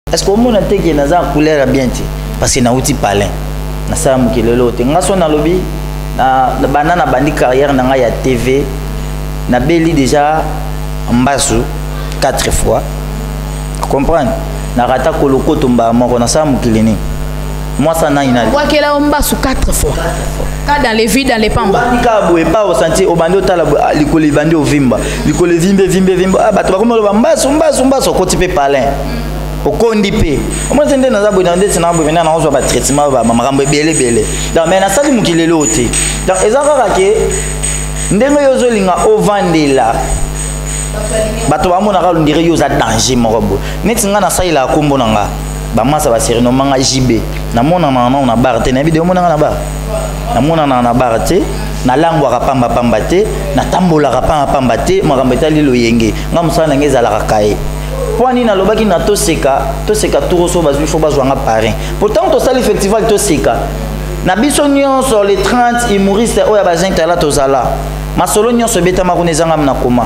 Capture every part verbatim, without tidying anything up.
Est-ce que mon attaque est dans couleur bien parce que na outil palin na ça mukile lote ngaso na lobby na banana bandi carrière na ya T V na beli déjà mbasu quatre fois comprendre na rata koloko tomba moko na ça mukile ni moi ça na ina quoi qu'elle a mbasu quatre fois quand dans les vies dans les pamba bandi ka boye pas au sentier au bando tala likoli bandi au vimba likoli vimbe vimbe vimba ah bato bakoma lo mbasu mbasu mbasu ko type palin au condipe moi c'est ndé naza boyande c'est na boyande na ozo ba traitement ba makambo belé belé donc mais na sali mukile lote donc ezaka ke ndenge yozo linga o vandela bato ba mona ka ndire yoza danger morobo neti nga na saila kombo nanga ba masa ba serino manga J B na mona na na bar te na vidéo mona na bar na mona na na bar te na langwa ka pamba pamba te na tambola ka pamba pamba te makambo etali lo yenge nga musala ngeza la kaye Poani na lobaki na to seka to seka tout so bazui faut bazwanga parrain pourtant to sali effectivement to seka na biso nyonso les trente humoristes oya bazin tala to zala masolo nyonso beta makunezanga na koma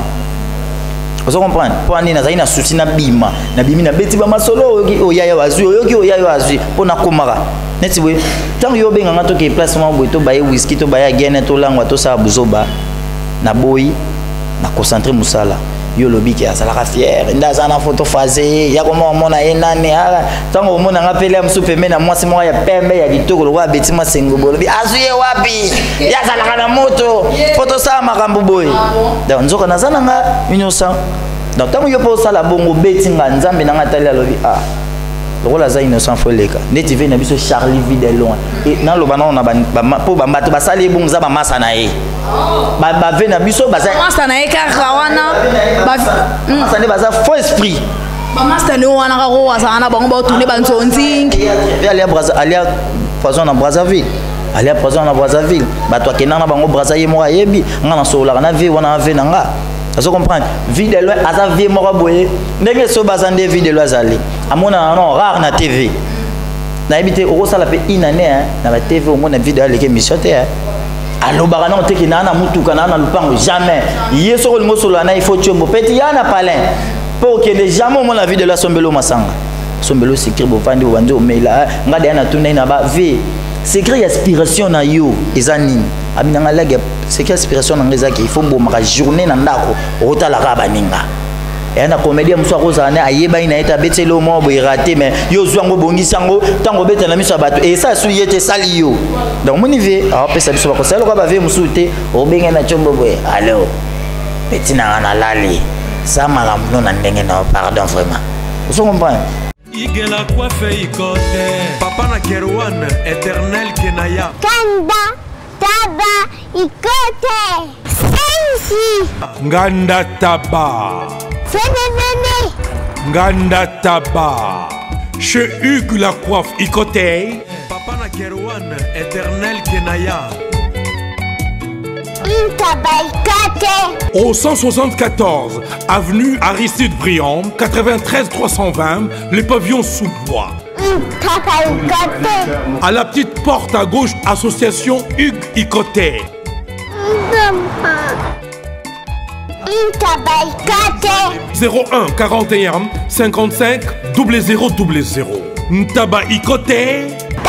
vous comprenez Poani na zaina souci na bima na bimi na beti ba masolo oyoki oyaya wazui oyoki oyaya wazui pona komara neti we tant yo benga ngato ke placement boy to baye whisky to baye gene to langwa to sa buzoba na boy na concentrer musala yo lobi ki azalaka fier ndaza na photo phasé ya koma mona enane ala tango mona ngapele msupe mena mwasi mwa ya pembe ya kitoko lokwa betima sengobo lobi azuye wapi ya zalaka na moto photo sa makambo boy donc nzoka nazana nga innocent donc tango yo po sala bongo betinga nzambe na ngatali lobi ah lokola za innocent foleka ndeti ve na biso Charlie Videlon et na lo bana na po bambato basali bongo za ba masa na ye ba ba ve na biso ba masa na ye ka rawana ba masa ne baza faux esprit ba masa ne wana ka ko wasa na bango ba tourner ba nzonzingi alia Brazza alia poison na Brazzaville alia poison na Brazzaville ba to kena na bango Brazzaville mo ayebi nga na sola na ve wana ve na nga vous comprenez vie de loin aza vie moko boye ndenge so bazande vie de loin azali amona non rare na T V na ebité oko sala pe inane hein na ba T V au mona vidéo les émission te hein allo barana on te ki na na mutuka na na lupango jamais yeso ko lingo solo na il faut tuer mo petit yana palin pour que les jamais au mona la vie de la sombelo masanga sombelo sikri bo vandi bo vandi o maila ngade na tuna na ba vie secret aspiration na yo ezanini abinanga lage secret aspiration na ngeza ki il faut bomaka journée na ndako rotala ka baninga et na comédien muso akoza na ayeba ina eta betelo mo bo iraté mais yo zwango bongisango tango beta na miso bato et ça su yete sali yo donc mon niveau a pesa biso ba ko sala ko ba ve musu te o benga na chombo boy allo betina na lali ça malamu na ndenge na pardon vraiment vous comprenez Igela coiffe ikote Papa na Kerwan éternel Kenaya Kanda taba ikote Sensi Nganda taba Fenenene Nganda taba Chez Hugues la coiffe ikote Papa na Kerwan éternel Kenaya Au cent soixante-quatorze, avenue Aristide Briand, quatre-vingt-treize trois cent vingt, les pavillons sous bois. À la petite porte à gauche, association Hugues Ikoté. zéro un quarante et un cinquante-cinq zéro zéro zéro zéro. Ntaba Ikoté.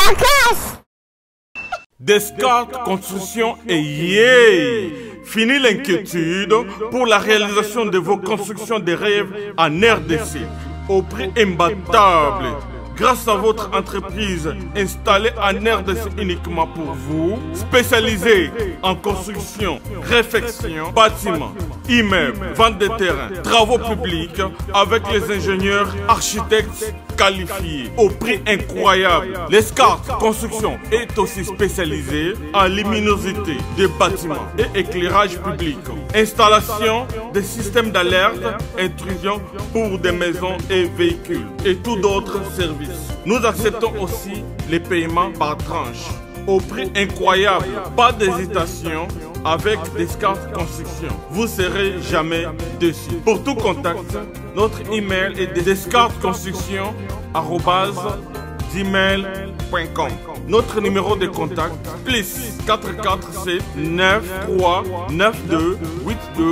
Descartes Construction et yeah! Fini l'inquiétude pour la réalisation de vos constructions de rêves en R D C au prix imbattable. Grâce à votre entreprise installée en R D C uniquement pour vous, spécialisée en construction, réfection, bâtiments, immeubles, vente de terrains, travaux publics avec les ingénieurs architectes qualifiés au prix incroyable. Descartes Construction est aussi spécialisée en luminosité des bâtiments et éclairage public, installation des systèmes d'alerte, intrusion pour des maisons et véhicules et tout d'autres services. Nous acceptons aussi les paiements par tranche au prix incroyable. Pas d'hésitation avec Descartes Construction. Vous serez jamais déçus. Pour tout contact, notre email est descartesconstruction arobase gmail point com. Notre numéro de contact plus quatre quatre sept neuf trois neuf deux huit deux huit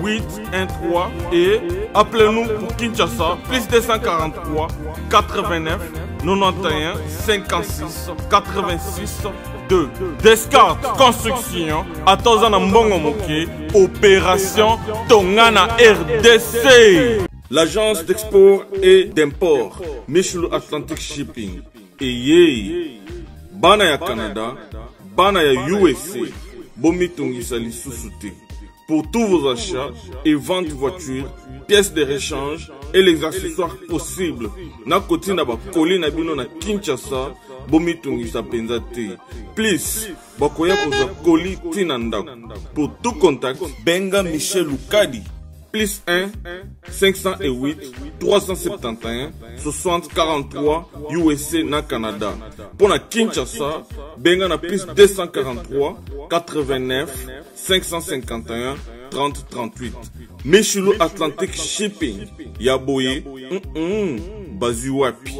huit un trois et appelez-nous pour Kinshasa, plus deux cent quarante-trois quatre-vingt-neuf quatre-vingt-onze cinquante-six quatre-vingt-six deux. Descartes Construction, Atozana Mbongo Moké, Opération Tongana R D C. L'agence d'export et d'import, Michelo Atlantic Shipping. Et yé, Bana ya Canada, Bana ya U S A, Bomi Tongisa li Susute. Pour tous vos achats et ventes de voitures, pièces de rechange et les accessoires possibles. Na koti na ba koli na bino na Kinshasa, Bomi Tongisa Penzate. Please, bakoya koza koli tinanda. Pour tout contact, Benga Michel Lukadi. Plus un cinq cent huit trois cent soixante-dix-et-un soixante quarante-trois U S A na Canada. Pour la Kinshasa, benga na plus deux cent quarante-trois quatre-vingt-neuf cinq cent cinquante et un trente trente-huit. Michelo Atlantic Shipping. Yaboye, mm -mm, Bazuapi.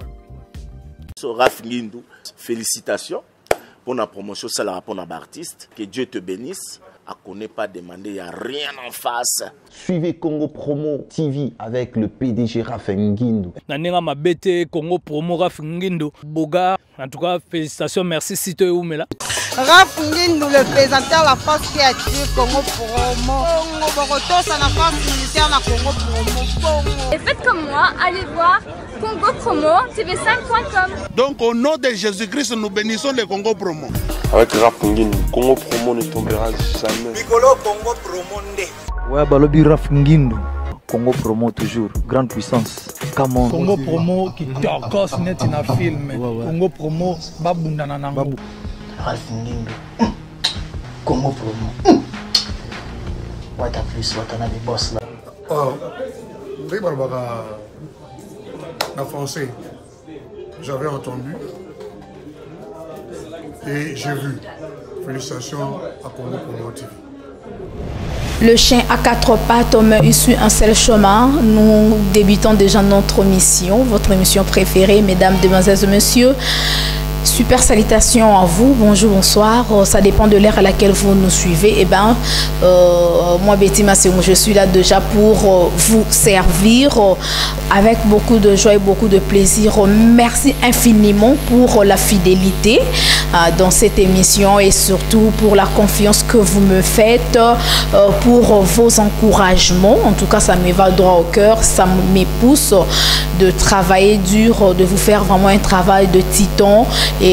Raf Ngindu, félicitations pour la promotion, c'est la rapport d'artiste. Que Dieu te bénisse. À connaît pas demander, il n'y a rien en face. Suivez Congo Promo T V avec le P D G Raf Ngindu. Nanenga Mabete, Congo Promo Raf Ngindu. Boga, en tout cas, félicitations, merci Sito Oumela. Raf Ngindu, le présentateur de la France créative Congo Promo. Congo Boroto, c'est la France militaire de Congo Promo. Et faites comme moi, allez voir Congo Promo T V cinq point com. Donc au nom de Jésus-Christ, nous bénissons le Congo Promo. Avec Raf Ngindu, Congo Promo ne tombera jamais. Mikolo Congo Promo nde. Ouais, Balobi Raf Ngindu. Congo Promo toujours, grande puissance. Come on. Congo Promo qui torcos net in a film. Ouais, ouais. Congo Promo babundana nango. Raf Ngindu. Congo Promo. What a plus, what a boss là. Oh, Ndé Barbara, en français, j'avais entendu et j'ai vu. Félicitations à Congo Promo T V. Le chien à quatre pattes, mais suit un seul chemin. Nous débutons déjà notre mission, votre émission préférée, mesdames, demoiselles et messieurs. Super salutations à vous, bonjour, bonsoir, ça dépend de l'heure à laquelle vous nous suivez. Et ben, euh, moi Betty Massimo, je suis là déjà pour euh, vous servir euh, avec beaucoup de joie et beaucoup de plaisir. Merci infiniment pour la fidélité euh, dans cette émission et surtout pour la confiance que vous me faites, euh, pour vos encouragements. En tout cas, ça me va droit au cœur, ça me pousse de travailler dur, de vous faire vraiment un travail de titan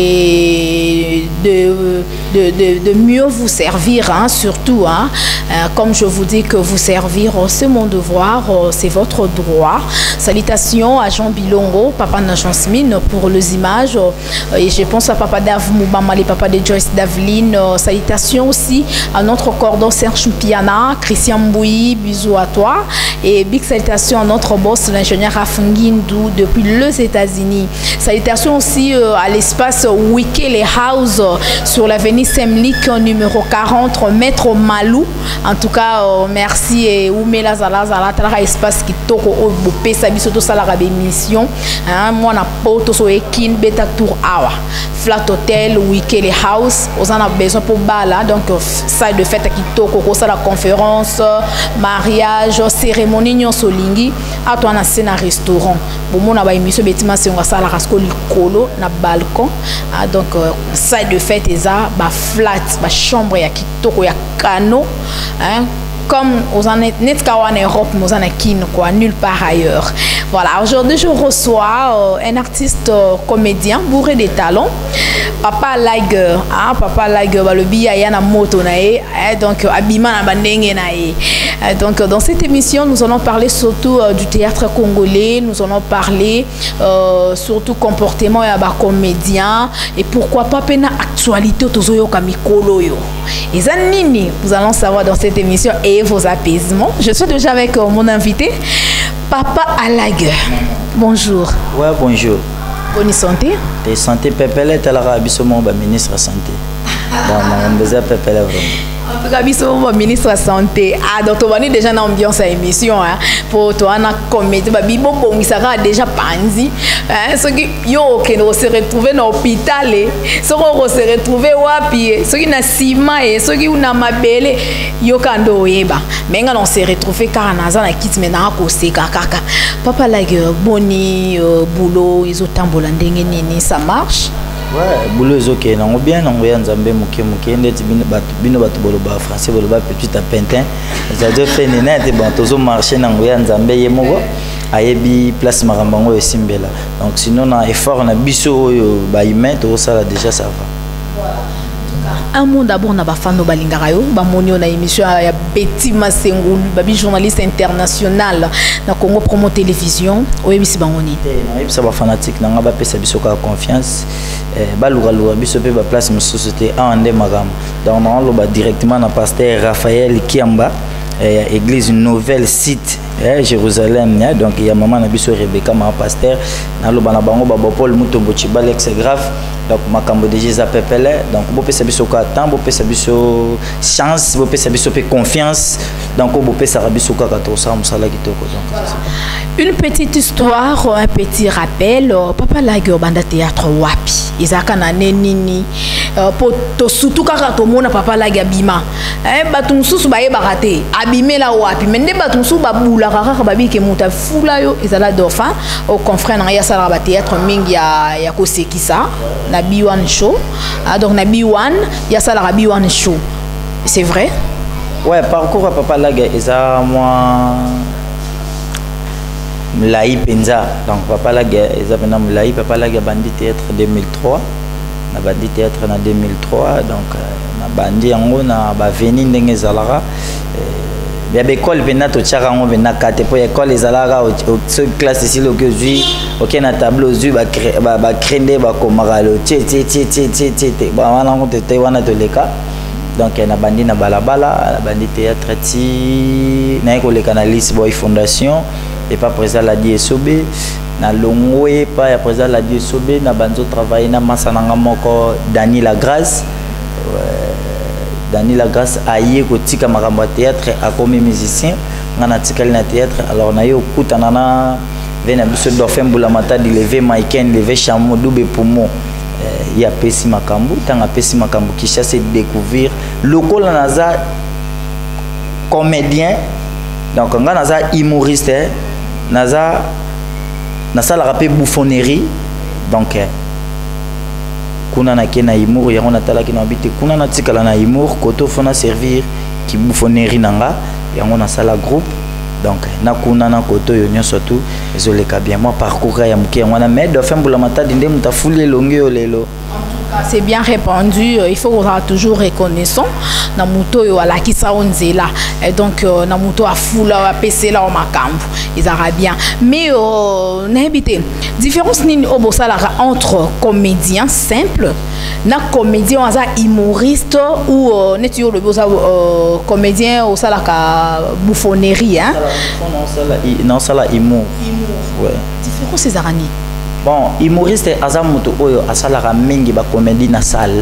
et de, de, de, de mieux vous servir, hein, surtout. Hein, euh, comme je vous dis que vous servir, c'est mon devoir, c'est votre droit. Salutations à Jean Bilongo, papa Najan Smith pour les images. Et je pense à papa Dav Moubama, les papas de Joyce Davline. Salutations aussi à notre cordon Serge Piana, Christian Mbouy, bisous à toi. Et big salutations à notre boss, l'ingénieur Raf Ngindu depuis les États-Unis. Salutations aussi euh, à l'espace Wikele House euh, sur l'avenue Semlik numéro quarante, Maître Malou. En tout cas, euh, merci et Oumela Zala Zala, Tala espace qui toko au bopé, sabi soto salara bémission. Moi na poto so ekin beta tour awa. Flat Hotel, Wikele House. On a besoin pour bala, donc salle de fête qui toko, ça la conférence, mariage, cérémonie nyon solingi. À toi na scène restaurant. Bon mon na ba émission betima se on va sala rasko likolo na balcon. Ah, donc euh, salle de fête eza ba flat, ba chambre ya kitoko ya cano, hein, comme aux en Europe, mais en Kin, quoi, nulle part ailleurs. Voilà, aujourd'hui je reçois euh, un artiste euh, comédien bourré de talents, Papa Liger, hein, Papa Liger, bah, le billet na moto nae, donc abima na bandenge nae. Donc dans cette émission, nous allons parler surtout euh, du théâtre congolais, nous allons parler euh, surtout comportement ya ba comédien et pourquoi pas pena actualité tozoyo kamikolo yo. Et ça nini, vous allons savoir dans cette émission et vos apaisements. Je suis déjà avec euh, mon invité, Papa Liger. Bonjour. Ouais, bonjour. Bonne santé. Et santé, Pépele, tu as la ministre de la santé. Bon, on a besoin de Pépele vraiment. En tout cas, biso ministre de la santé. Ah, donc on va déjà dans l'ambiance à l'émission. Pour toi, on a comédie. Bibo bon, il sera déjà panzi. Ceux qui yo qui nous se retrouver dans l'hôpital, ceux qui se retrouver wapi, ceux qui na sima et ceux qui na mabele, yo kando eba. Mais on se retrouver car na zana kit maintenant à cause kaka. Papa la boni boulot, ils ont tambola ndenge nini, ça marche? Ouais, boulot est ok. On bien, on vient Nzambe muke muke. Ndeti bino batu bino batu boloba français boloba petit à pentin. Ça doit faire net bon tozo marcher na ngoya Nzambe yemoko. Ayebi place marambango esimbela. Donc sinon na effort na biso ba humain to ça déjà ça va. Un mot d'abord na bafano balingarayo ba monio na émission ya Betty Masengulu babi journaliste international na Congo Promo Télévision oyebisi bangoni na yebisa ba fanatique na ngaba pesa biso ka confiance eh ba lura lura biso pe ba place société ande magam donc on loba directement na pasteur Raphaël Kiamba eh, église nouvelle site eh, Jérusalem ya donc il y a maman na biso Rebecca ma pasteur na loba na bango ba Paul Mutombo Chibale c'est grave donc makambo de Jésus pepele donc bo pesa biso ka temps bo pesa biso chance bo pesa biso pe confiance donc bo pesa biso ka to sa musala kitoko donc une petite histoire un petit rappel papa la banda théâtre wapi izaka na nini po to surtout kaka to mona papa la bima eh batu mususu ba yeba te abimela wapi mende batu mususu ba bula kaka babi ke muta fula yo izala dauphin au confrère na ya sala ba théâtre mingi ya ya kosekisa na B one show ah, donc na B one ya sala ba B one show c'est vrai ouais parcours papa la eza moi Mlaï Penza donc papa la eza pena Mlaï papa la bandi théâtre deux mille trois na bandi théâtre na deux mille trois donc na bandi yango na ba veni ndenge zalara ya école pena to tchaka ngo pena kate po école ezalaka au classe ici le que jui OK na tableau jui ba ba ba krende ba komara lo tché tché tché tché tché ba wana ngo te wana to leka donc na bandi na balabala na bandi théâtre ti na ko leka na Lise Boy Fondation et pas présent la D S O B na longwe pas ya présent la D S O B na banzo travailler na masananga moko Dani la Grâce Dani la Grâce aye ko tika makambo théâtre a comme musicien ngana tikali na théâtre alors na yo kutana na vena biso dauphin bulamata di lever Maiken lever Chamo double poumon il y a pesi makambo tanga pesi makambo qui cherche découvrir lokola naza comédien donc ngana naza humoriste naza nasala rapé bouffonnerie donc kuna na kena humour yango natala kena habité kuna na tikala na humour koto fona servir ki bouffonnerie nanga yango nasala groupe donc na kuna na koto yo nyonso tout ezoleka bien moi parcours ya muke yango na mais dauphin bulamata dinde mutafuli longi yo lelo. C'est bien répandu, il faut qu'on soit toujours reconnaissant. Namuto yo ala kisa onzela et donc namuto a fula a pc la o makambu ils arabien mais euh, n'habité différence ni obosala entre comédien simple na comédien aza humoriste ou euh, netu yo le bosa euh, comédien au sala ka bouffonnerie hein non sala non sala humour ouais différence ces arani bon humoriste azamuto oyo asalaka mingi ba comédie na salle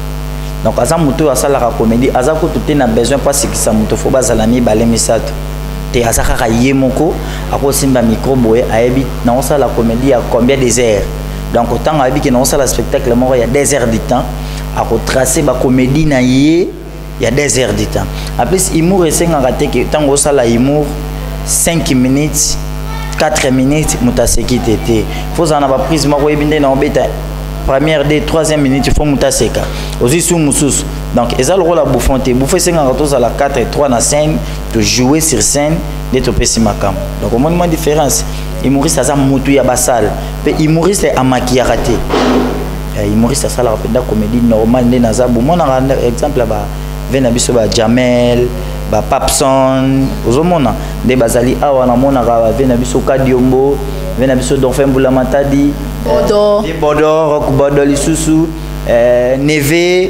donc azamuto asalaka comédie azako tout na besoin pas ce qui ça muto faut bazalami balé misato te azaka yemoko akosimba micro boye ayebi na osala comédie à combien des heures donc autant ayebi que na osala spectacle moko il y a des heures du temps à tracer ba comédie na yé il y a des heures du temps en plus humour esengaka te que tant osala humour cinq minutes quatre minutes mutaseki tete faut en avoir prise moko ebinde na obeta première des troisième minute il faut mutaseka aussi sous mususu donc ezal rôle à bouffonter bouffer cinquante à la quatre et trois na scène de jouer sur scène d'être pesi makam donc au moins différence humoriste ça mutu ya basal pe humoriste amaki ya raté humoriste ça la da comédie normale ne naza bon mon exemple là ba vena biso ba Jamel ba Papson ozomona de bazali awa na mona ka vena biso Kadiombo vena biso dauphin bulamata di Bodo Bodo Rock Bodo lisusu euh Neve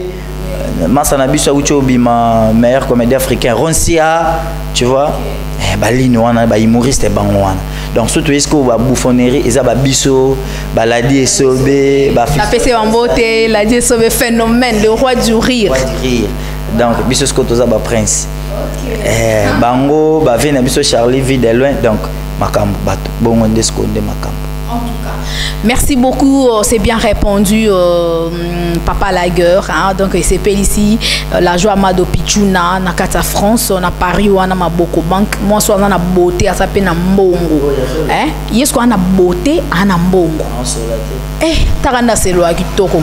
Masana biso ucho bima meilleur comédien africain Ronsia tu vois eh balini wana ba humoriste bango wana donc surtout est-ce que ba bouffonnerie eza ba biso ba la D S O B ba la P C Wambote la D S O B phénomène le roi du rire donc biso sko toza ba prince eh bango ba vena biso Charlie vit de loin donc makambo bato bongo ndesko nde makambo. En tout cas, merci beaucoup, c'est bien répondu, euh, Papa Lager. Hein, donc, c'est ici, euh, la joie Mado Pichuna, Nakata France, on a Paris, on a Maboko Bank. Moi, soit on a beauté, ça s'appelle Mbongo. Hein? Yes, on a beauté, on a Mbongo. Eh, Taranda, c'est le Kitoko.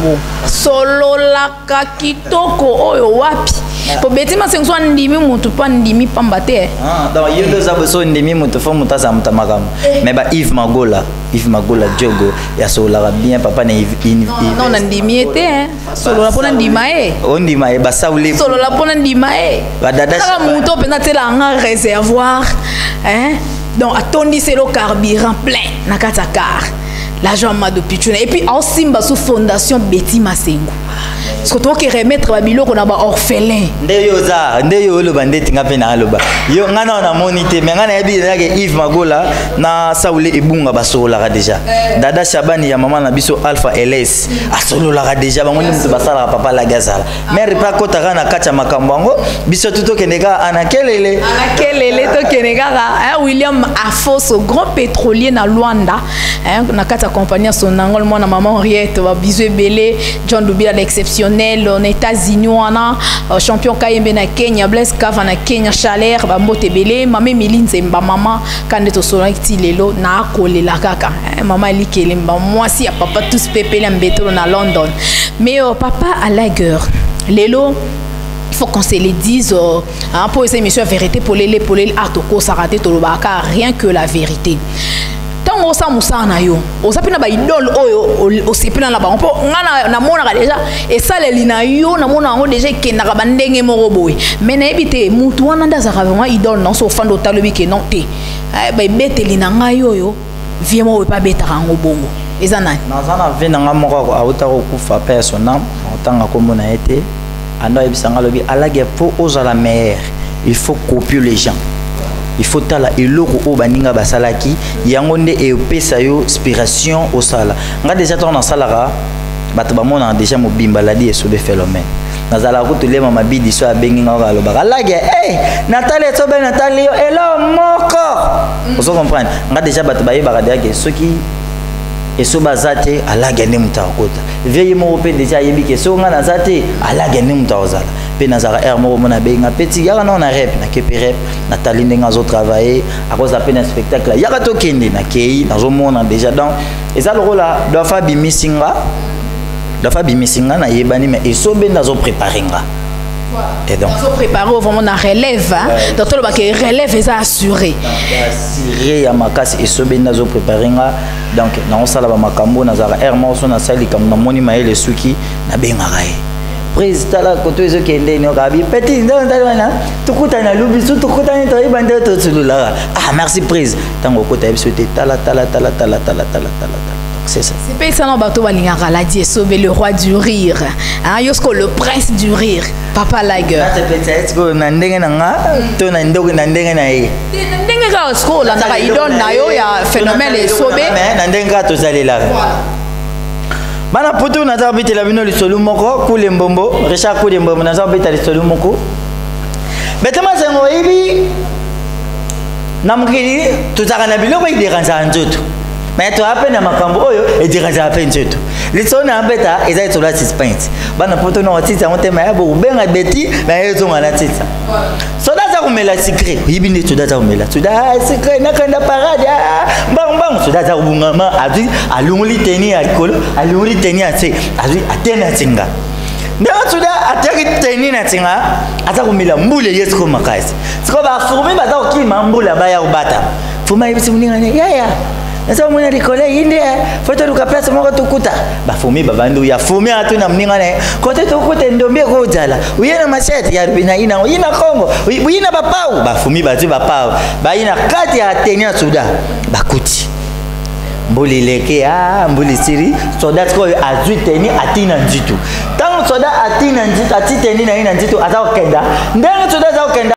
Solo la Kitoko, oh, wapi. Pour bêtement, c'est que soit ndimi, mutu pas ndimi pambate. Ah, donc, il y a deux abso ndimi, mutu fa muta zamta magam. Mais bah, Yves Magola. Yves Magola Diogo ya solara bien papa na Yves Yves non na ndimi ete hein solo la pona ndima e on ndima e ba saoulé solo la pona ndima e ba dada ça muto pena tela un réservoir hein donc atondi c'est le carburant plein na kata car l'argent Mado Pichuna et puis en simba sous fondation Betty Masengo surtout que remettre babilo qu'on a ba orphelin ndeyo za ndeyo lo bandeti ngape na aloba yo ngana na monité mais ngana yebi na Yves Magola na saoulé ebunga basola ka déjà dada Shabani ya maman na biso Alpha L S asolo la ka déjà bango ni mutu basala papa la gazala mère pa kota kana kacha makambo ngo biso tuto keneka anakelele anakelele to keneka hein William Afoso grand pétrolier na Luanda hein na kata compagnie son angol moi na maman Henriette ba biso belé John Dubila l'exceptionnel en États-Unis on a champion Kayembe na Kenya Blaise Kava na Kenya Chaleur ba mbote belé mama Milinze mba mama kande to solo ti lelo na kolela kaka mama likele mba moi si ya papa tous pepele mbetolo na London mais euh, papa à la guerre lelo il faut qu'on se le dise euh, hein, pour ces messieurs vérité pour les pour les atoko sarate to lobaka rien que la vérité. Tant on s'amusa na yo, on s'appelle na ba idole oyo, on s'appelle na ba on peut ngana na mona déjà et ça les lina yo na mona ngo déjà ke na ba ndenge moko boy. Mais na ebité mutu wana ndaza ka vraiment idole non so fando talobi ke non te. Eh ba bete lina nga yo yo, vie mo pas beta ngo bongo. Ezana. Na zana vena nga moko ko auta ko kufa personnel, tanga ko mona été. Ando ebisanga lobi alage pour oza la meilleure. Il faut copier les gens. Il faut tala eloko o baninga basalaki yango nde epesa yo inspiration au sala nga déjà ton na salara bato ba mona déjà mobimba la di esobe phénomène nazala ko tolema mabidi so abengi nga ba loba lage eh Nathalie so ben Nathalie elo moko vous comprenez nga déjà bato ba yeba ka que ceux qui et so bazate alage ne mutakota veye mo pe déjà yebi ke so nga nazate alage ne mutazala pe nazara er mo mona benga petit yaka na rep na kepe rep Nathalie ndenga zo travailler à cause d'appel un spectacle yaka to kende na kei na zo mona déjà donc et ça le rôle là doit faire bi missinga doit faire bi missinga na yebani mais et so ben nazo préparer nga. Et donc, il faut préparer vraiment la relève. Hein? Ouais. Donc, la relève est assurée. Assurée, à ma casse et ce bien nous préparer. Donc, dans ça, la makambo, na zara air morceau na sali comme na moni maï les suki na bengarai. Président la côté de qui est né au Gabi. Petit, non, non, non. Tout coûte un loubi, tout coûte un travail bandé tout celui-là. Ah, merci prise. Tant au côté, c'était tala tala tala tala tala tala tala. C'est ça. C'est pas ça non bateau balingara la die sauver le roi du rire. Hein yosko le prince du rire. Papa Lager. Ah c'est peut-être que na ndenge na nga to na ndenge na ndenge na ye. Ndenge ka sko la ndaka idon na yo ya phénomène et sauver. Mais na ndenge ka to zali la. Bana poto na za bitela bino li solu moko kule mbombo, Richard kule mbombo na za bitela li solu moko. Betema sengo ibi na mukiri tuzaka na biloko idiranza nzoto. Mais tu as peine à ma cambo et dire à peine tout. Les sons en bêta et ça est sur la suspense. Bana poto no tita on te maya bo ben a beti mais ils ont la tita. So da za kumela secret. Yibini tu da za kumela. Tu da secret na kanda parade. Bang bang tu da za ubungama adi alunguli teni alcool alunguli teni ase adi atena tinga. Ndanga tu da ataki teni na tinga ata kumela mbule yesu ko makasi. Siko ba furumi ba za ki mambula ba ya ubata. Fuma yibisi muninga ya ya. Nasa mwana rikole inde foto lukaplasa moko tukuta bafumi babandu ya fumi atu na mningane kote tukuta ndombie ko jala uyena machete ya rubina ina ina Kongo uyina bapau bafumi batu bapau baina kati ya tenia suda bakuti mbuli leke ah mbuli siri soda ko azui teni atina njitu tangu soda atina njitu atiteni na ina njitu azakenda ndenge soda zakenda.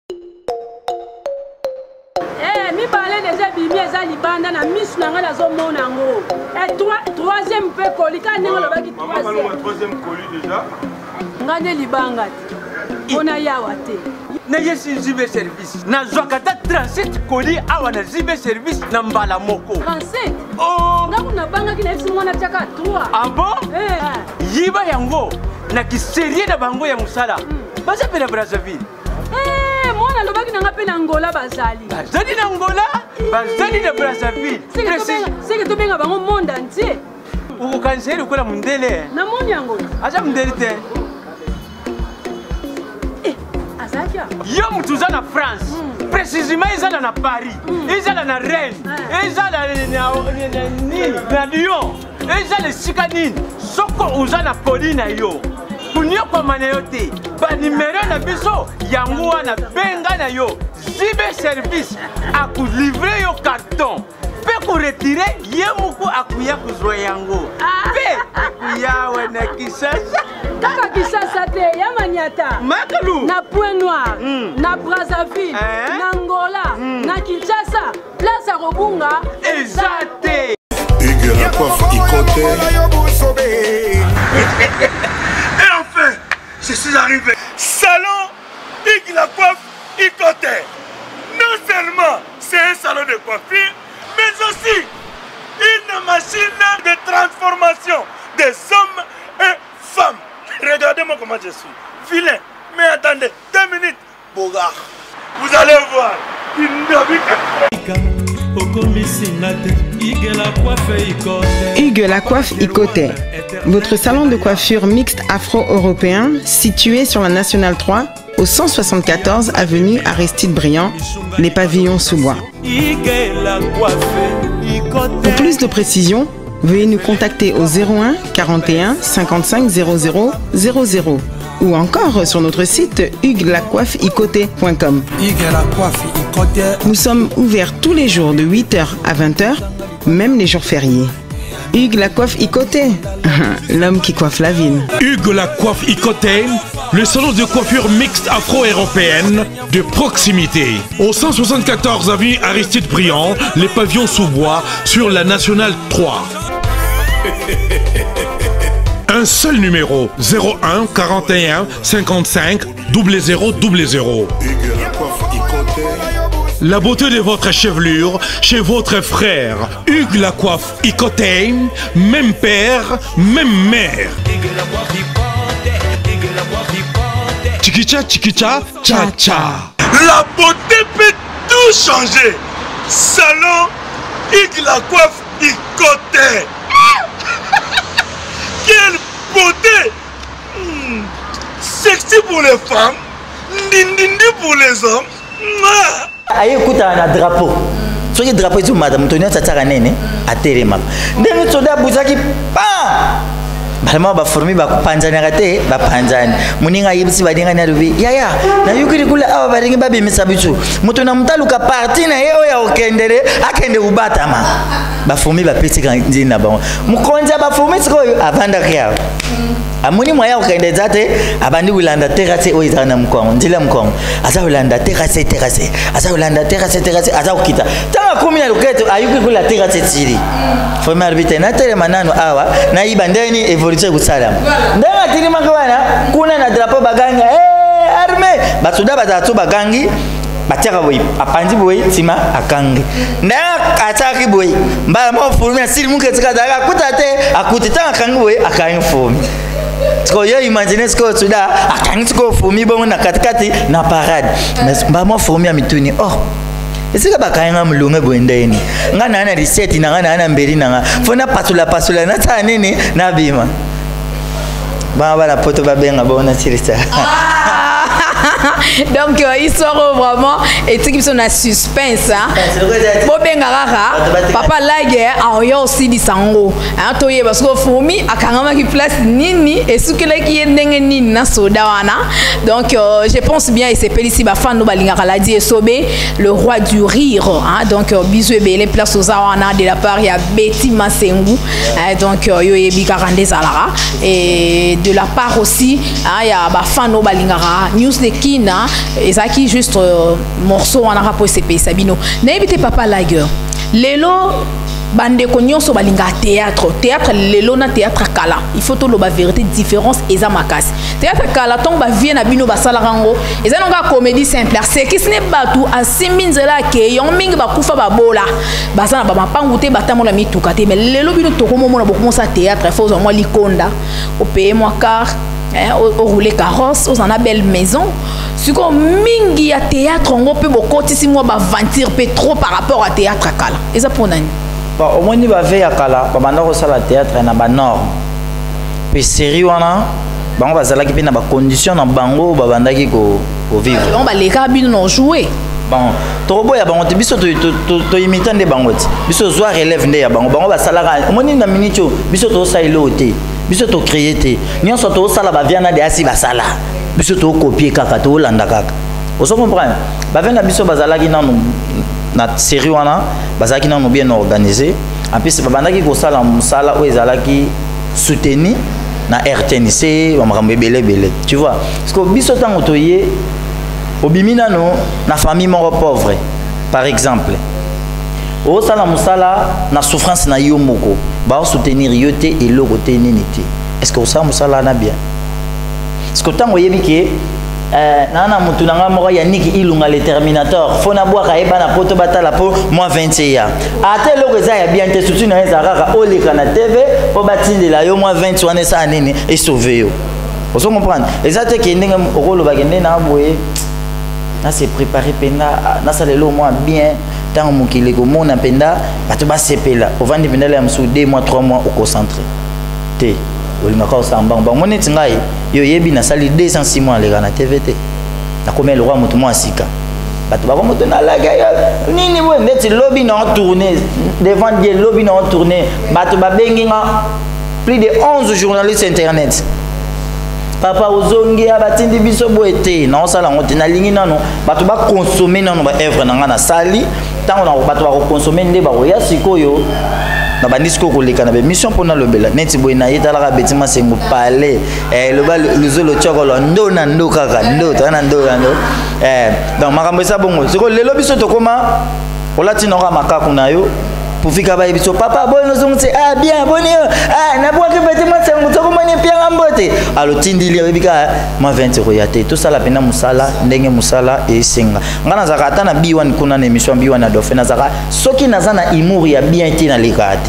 Libanda na miss na ngala zo mona ngo et trois troisième pe colis quand ngo lobaki troisième troisième colis déjà ngane libanga On a yawate. Naye si zibe service. Na zwakata trente-sept colis awa na zibe service na mbala moko. trente-sept. Oh. Na kuna banga kina esi mwana chaka trois. Ah bon? Eh. Yiba yango na kiserie na bango ya musala. Baza pena Brazzaville. Eh, mwana lobaki na ngape na Angola bazali. Bazali na Angola, bazali na Brazzaville. C'est que tu benga bango monde entier. Uko kanseri ukola mundele. Na moni yango. Acha mundele te. Yo mutuza na France, mm. précisément ezala na Paris, mm. ezala na Rennes, ah. ezala na Lyon, ezala sika nini. Soko uza na poli na yo. Kunyo kwa mane yo te. Ba numero na biso yango wana benga na yo. Zibe service aku livrer yo carton. Pe ko retirer ye muku akuya kuzwa yango. Pe akuya wana kisasa. Kaka Kisasa te, ya Maniata. Makalu. Na Point Noir, mm. na Brazzaville, eh? na Angola, mm. na Kinshasa, place à Robunga. Exacté. Hugues la coiffe Ikote. Et enfin, je suis arrivé. Salon Hugues la coiffe Ikote. Non seulement c'est un salon de coiffure, mais aussi une machine de transformation des hommes et femmes. Regardez-moi comment je suis. Vilain. Mais attendez, deux minutes. Bogard. Vous allez voir. Hugues la coiffe Ikote. Votre salon de coiffure mixte afro-européen situé sur la Nationale trois au cent soixante-quatorze avenue Aristide Briand, les pavillons sous bois. Pour plus de précisions, veuillez nous contacter au zéro un quarante et un cinquante-cinq zéro zéro zéro zéro ou encore sur notre site hugues la coiffe ikote point com. Nous sommes ouverts tous les jours de huit heures à vingt heures, même les jours fériés. Hugues la coiffe Ikote, l'homme qui coiffe la ville. Hugues la coiffe Ikote, le salon de coiffure mixte afro-européenne de proximité. Au cent soixante-quatorze avenue Aristide Briand, les pavillons sous bois sur la Nationale trois. Un seul numéro, zéro un quarante et un cinquante-cinq zéro zéro zéro. La beauté de votre chevelure chez votre frère. Hugues la coiffe Ikote, même père, même mère. Chikicha, chikicha, cha cha. La beauté peut tout changer. Salon Hugues la coiffe Ikote. Quelle beauté! Mmh. Sexy pour les femmes, ndindindi pour les hommes. Aïe, écoute, un drapeau. Soyez drapeau du madame Antonio Tataranene à Téléma. Demi soda bouzaki, pas! Balma ba formi ba panzani rate ba panzani muninga yibisi badinga na rubi yaya na yukiri kule awa baringi babi misabitu mutu na mtaluka parti na yeo ya okendele akende ubata ma ba formi ba pesi kanzi na ba mukonza ba formi siko avanda kia amuni mwaya okende zate abandi ulanda terrasse oizana mkongo ndila mkongo asa ulanda terrasse terrasse asa ulanda terrasse terrasse asa ukita tanga kumi na luketo ayuki kula terrasse tiri formi arbite na tele manano awa na ibandeni evolution kusalam ndanga tiri makwana kuna na drapeau baganga eh arme basuda batatu bagangi batiaka boy apanzi boy tima akangi ndanga ataki boy mbala mo formi na siri muke tsika daga kutate akutita akangi boy akangi formi. Parce que imaginez ce que tu as à quand tu fourmi bon na katikati na parade mais ba mo fourmi amituni oh est-ce que ba kainga mulunga boendeni nga na na reset na nga na mberi na fona pasula pasula na tsanene na bima ba ba la poto ba benga bona sirisa. Donc euh, histoire vraiment et tu qui sont na suspense hein bo benga rara papa lage a yo aussi di sango hein to ye parce que fourmi akangama ki place nini et ce que là qui ndenge nini na soda wana donc euh, je pense bien et c'est Pélici ba fan no balinga la di Sobé le roi du rire hein donc euh, bisou belé place aux wana de la part ya Betty Masengu hein, donc euh, yo yebi karande zalara et de la part aussi hein ya ba fan no balinga news de Kina et ça qui juste euh, morceau on a rapport C P Sabino n'habite papa lager lelo bande ko nyonso balinga théâtre théâtre lelo na théâtre kala il faut to lo ba vérité différence eza makasi théâtre kala ton ba vie na bino ba sala rango eza nonga comédie simple c'est qui ce n'est pas tout asiminzela ke yon mingi ba kufa ba bola ba sana ba mapangu te batamola mituka te mais lelo bino to ko mona beaucoup ça théâtre faut au moins likonda au payer moi car au rouler carrosse aux en a belle maison ce qu'on mingi à théâtre on peut beaucoup si moi ba ventir peu trop par rapport à théâtre kala et ça pour nani bon au moins ni ba veille à kala ba banda ko sala théâtre na ba norme puis série wana bango bazala ki pe na ba condition na bango ba banda ki ko ko vivre on ba les cabines non jouer bon torobo ya bango te biso to to imitant de bango te biso zo relève nde ya bango bango ba sala ka au moins ni na minute biso to sa ilo te biso to créer te nyonso to sala ba viana de asi ba sala biso to copier kaka to landa kaka on se comprend ba vena biso bazala ki nanu na série wana bazala ki nanu bien organisé en plus ba banda ki ko sala musala o ezala ki soutenu na R T N C ba makambe belé belé tu vois parce que biso tango to yé obimina no na famille moko pauvre par exemple o sala musala na souffrance na yo moko ba soutenir yo te et le côté ninité est-ce que o sala musala na bien est-ce que tango yebi ke euh nana mutu nanga moko ya niki ilunga le terminator fona boire ka eba na poto batala po moi vingt ya ate loko za ya bien te surtout na ezaka o leka na T V o batinde la yo moi vingt wana sa nini et sauver yo on se comprendre exacte ke ndenge okolo ba kende na boye na se préparer penda na salelo moi bien tant mokile ko mona penda bato ba sepela o vandi penda la msu deux mois trois mois au concentré te olinga ka osamba ba moni tingai yo yebi na sali deux cent six mois le na T V T na komela roi mutu mo asika bato ba moto na la gaya nini bo ndeti lobby na tourner devant Dieu lobby na tourner bato ba benginga plus de onze journalistes internet papa ozongi abatindi biso boete na osala ngote na lingi nano bato ba consommer nano ba œuvre na nga na sali tango na bato ba consommer nde ba ya sikoyo na bandisiko ko leka na be mission pona lobela neti boy na yeta la betima sengo pale eh loba luzolo chokolo ndo na ndo kaka ndo to na ndo ndo eh donc makambo sa bongo siko lelo biso to koma olati na maka kuna yo pour fika ba biso papa boy no zongo ah bien boni ah na boa ke betima sengo to koma ni pianga mbote alo tindili bika ma vingt euros ya te to sala pena musala ndenge musala e senga ngana zaka ata na B one kuna na émission B one na Dauphin na zaka soki nazana humour ya bien te na lekati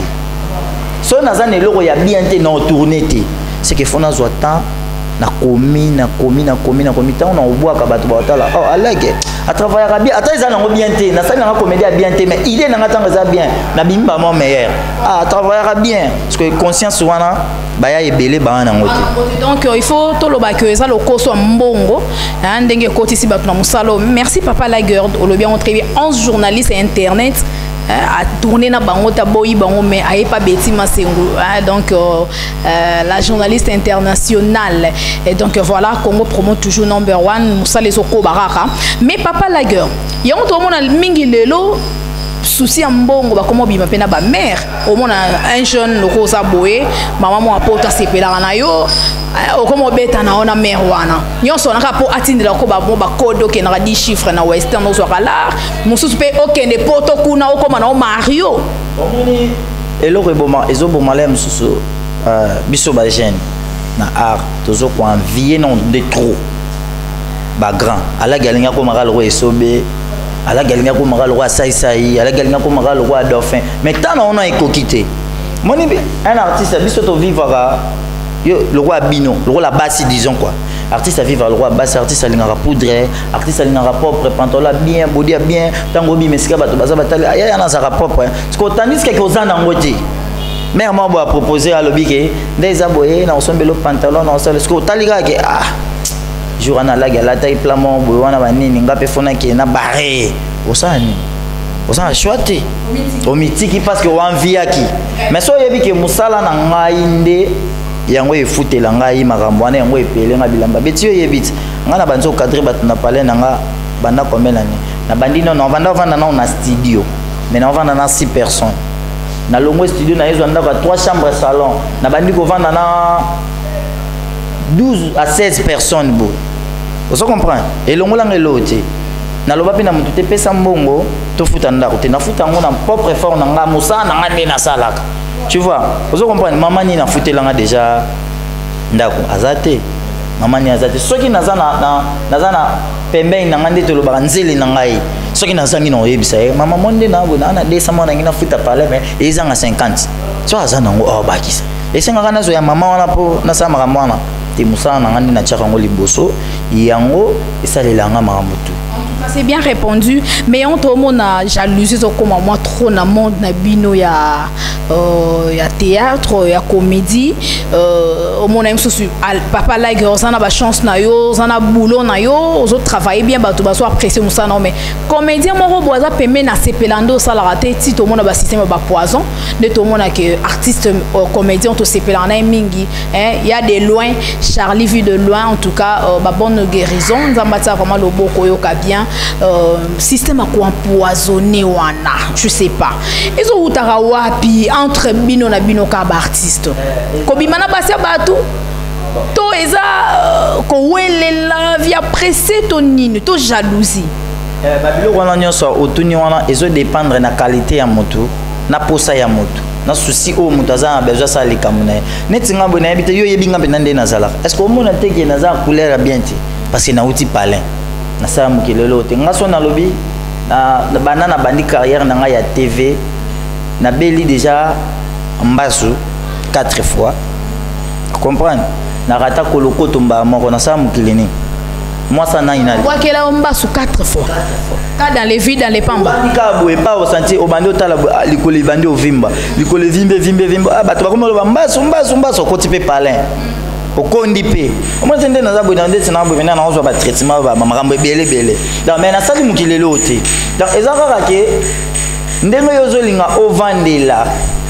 so nazana eloko ya bien te na tourner te c'est que fona zo temps na komi na komi na komi na komi tant on oboa ka bato ba tala oh alage a travailler bien ata ezana ngo bien te na sali na comédie bien te mais idée na ngata ngaza bien na bimba mo meilleur ah travailler bien parce que conscience wana baya ebele ba na ngote donc il faut to lo ba que ça lo koso mbongo ndenge koti si bato na musalo merci papa Lagueur au lo bien on très onze journalistes et internet à tourner na bango ta boyi bango mais aye pas beti masengo donc euh, la journaliste internationale et donc voilà Congo Promo toujours number one musa les oko baraka mais papa Lagueur yango to mona mingi lelo souci ya mbongo ba komo bima pena ba mère au mona un jeune loko sa boye maman mo apota sepela na yo o komo beta na ona mère wana nyonso na ka po atindela ko ba mo ba kodo ke na dix chiffres na western ozo kala mususu pe okende poto kuna okoma na Mario omoni eloko eboma ezoboma le mususu biso ba jeune na art tozo ko envier non de trop ba grand ala galinga ko mara lo esobe ala galinga ko mara lo sai sai ala galinga ko mara lo Dauphin mais tant on a écokité moni un artiste biso to vivra yo le roi bino le roi la basse disons quoi artiste à vivre le roi basse artiste à l'ingara poudre artiste à l'ingara propre pantola bien body bien tango bi mesika bato baza batali ya na saka propre parce que tandis que kozana ngoti mère moi a proposé à lobby que des aboyés na osombelo pantalon na osala ce que talika que ah journa la gala taille plamo wana banini ngape fona ki na barré osani osana choité au mythique parce que envie aki mais so yebi que musala na ngai nde yango efutela ngai makambo wana yango epele nga bilamba beti yo yebiti nga na banzo cadre bat na palais nanga banda komela ni na bandino na vanda vanda na na studio mais na vanda na six personnes na longo studio na yezo ndaka trois chambres salon na bandi ko vanda na douze à seize personnes bo vous comprenez et longo la ngelote na loba pe na mutu te pesa mbongo to futa ndako te na futa ngo na propre effort na nga musa na nga nde na salaka tu vois ozo comprendre maman ni na futelanga déjà ndako azate maman ni azate soki naza na na naza na pembeni na nga nde to loba nzeli na ngai soki naza ngi na oyebisa e maman monde na bona na deux cents na ngi na futa parler mais ezanga cinquante so aza nango abakisa esenga kana zo ya maman wana po na sa makambo wana te musa na nga nde na tiaka ngo liboso yango esalelanga makambo tu. C'est bien répondu, mais on tombe na jalousie comme moi trop na monde na bino ya euh ya théâtre, ya comédie, euh au monde aime souci papa like on a ba chance na yo, on a boulot na yo, on a travailler bien ba to ba so apprécier musa non mais comédien mo boza pemé na sepelando ça la raté ti to monde ba système ba poison, de to monde que artiste comédien to sepelana mingi, hein, il y a de loin Charlie vu de loin en tout cas ba bonne guérison, nzambata vraiment le boko yo ka bien. Euh, système à quoi empoisonné wana je sais pas ils ont utara wapi entre bino na bino ka ba artiste ko bimana basia batu to eza ko welela via pressé to nini to jalousie eh ba bilo wana nyonso otuni wana ezo dépendre na qualité ya moto na posa ya moto na souci o moto aza na besoin ça les kamuna neti ngambo na yebite yo yebinga pe nande na zala est-ce que au monde teke na za couleur bien ti parce que na uti palin na sa mukelelo te ngaso na lobi na banana bandi carrière na nga ya T V na beli déjà mbasu quatre fois comprendre na rata koloko tomba moko na sa mukeleni moi ça na ina quoi qu'elle a mbasu quatre fois ka dans les vies dans les pamba ka boye pas au senti au bando tala likoli bandi au vimba likoli vimbe vimbe vimba ah bato bakoma lo mbasu mbasu mbasu ko tipe palin okondi pe omwe tende na zabo na ndetse na bo vena na ozo ba traitement ba makambo ebele bele donc mais na sali mukilelo te donc ezaka ke ndenge yozo linga ovandela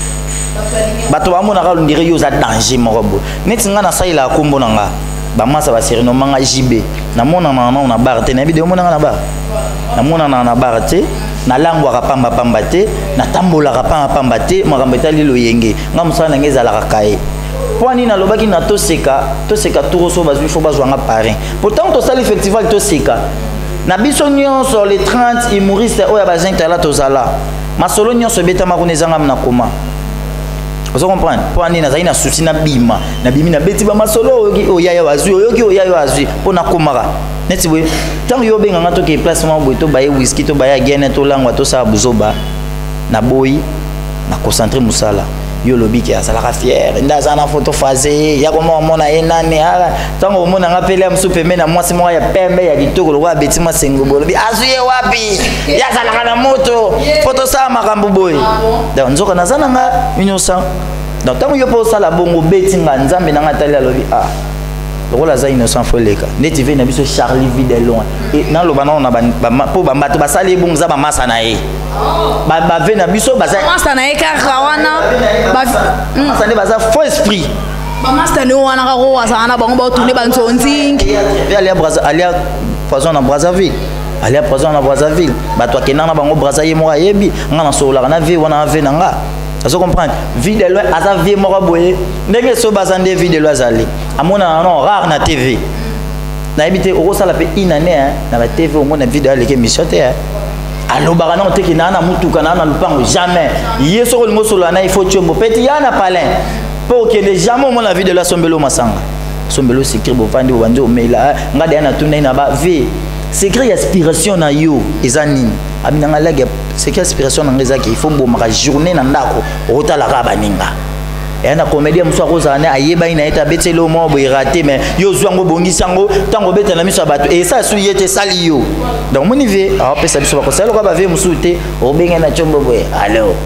bato ba mona ka ndire yoza danger morobo neti nga na saila kombo na nga ba masa ba seri no manga jibe na mona na na na bar te na bide mona na bar na mona na na bar te na langwa ka pamba pamba te na tambola ka pamba pamba te makambo etali lo yenge nga musana ngeza la kaye Poani na lobaki na toseka toseka turoso bazui fo bazwanga parrain pourtant to sali festival toseka na biso nyonso les trente humoristes oya bazin tala tozala masolo nyonso betama kunezanga na koma vous comprenez poani na zaina souci na bima na bimi na beti ba masolo oyoki oyaya wazui oyoki oyaya wazui pona komara neti boy tant yo benga ngato ke placement boy to baye whisky to baye gene to langwa to sa buzoba na boy na concentrer musala yo lobi ki azalaka fier ndaza na photo phasé ya koma mona enane ala tango mona ngapele msu pembe na mwasi mwa ya pembe ya kitoko lokwa beti masengo bolobi azuye wapi ya zalaka na moto photo sa makambo boy donc nzoka nazana nga innocent donc tango yo po sala bongo beti nga nzambe na ngatali lobi ah lokola za innocent foleka neti ve na biso Charlie vu de loin et na loba na ba po ba mbato basali bongo za ba masa na ye ba ba ve na biso ba masa na ye ka rawana ba masa ne baza faux esprit ba masa ne wana ka ro asa na bango ba tourner ba nzonzingi ali à Brazza ali à poison na Brazzaville ali à poison na Brazzaville ba to kenana bango Brazza ye mo ayebi nga na sola na ve wana ve na nga vous comprenez vie de loin aza vie moko boye ndenge so bazande vie de loin azali amona non rare na T V na ebité oko sala pe inane hein na la T V au moins na vidéo avec émission te hein allo barana on te ki na na mutuka na na lupango jamais yeso ko ngoso la na il faut chombo peti ya na palin pour que les jamais au moins la vie de la sombelo masanga sombelo sikri bo vandi bo bandi o mela ngade na tuna na ba vie secret aspiration na yo ezani abinanga lage secret aspiration na ngezaki il faut bomaka journée na ndako otala ka baninga et na comédie muso akoza na ayeba ina eta betelo mo bo iraté mais yo zwango bongisango tango beta na miso bato et ça su yete sali yo donc moni vie a pesa biso bako sala ko ba vie musu te obenga na chombo boye allo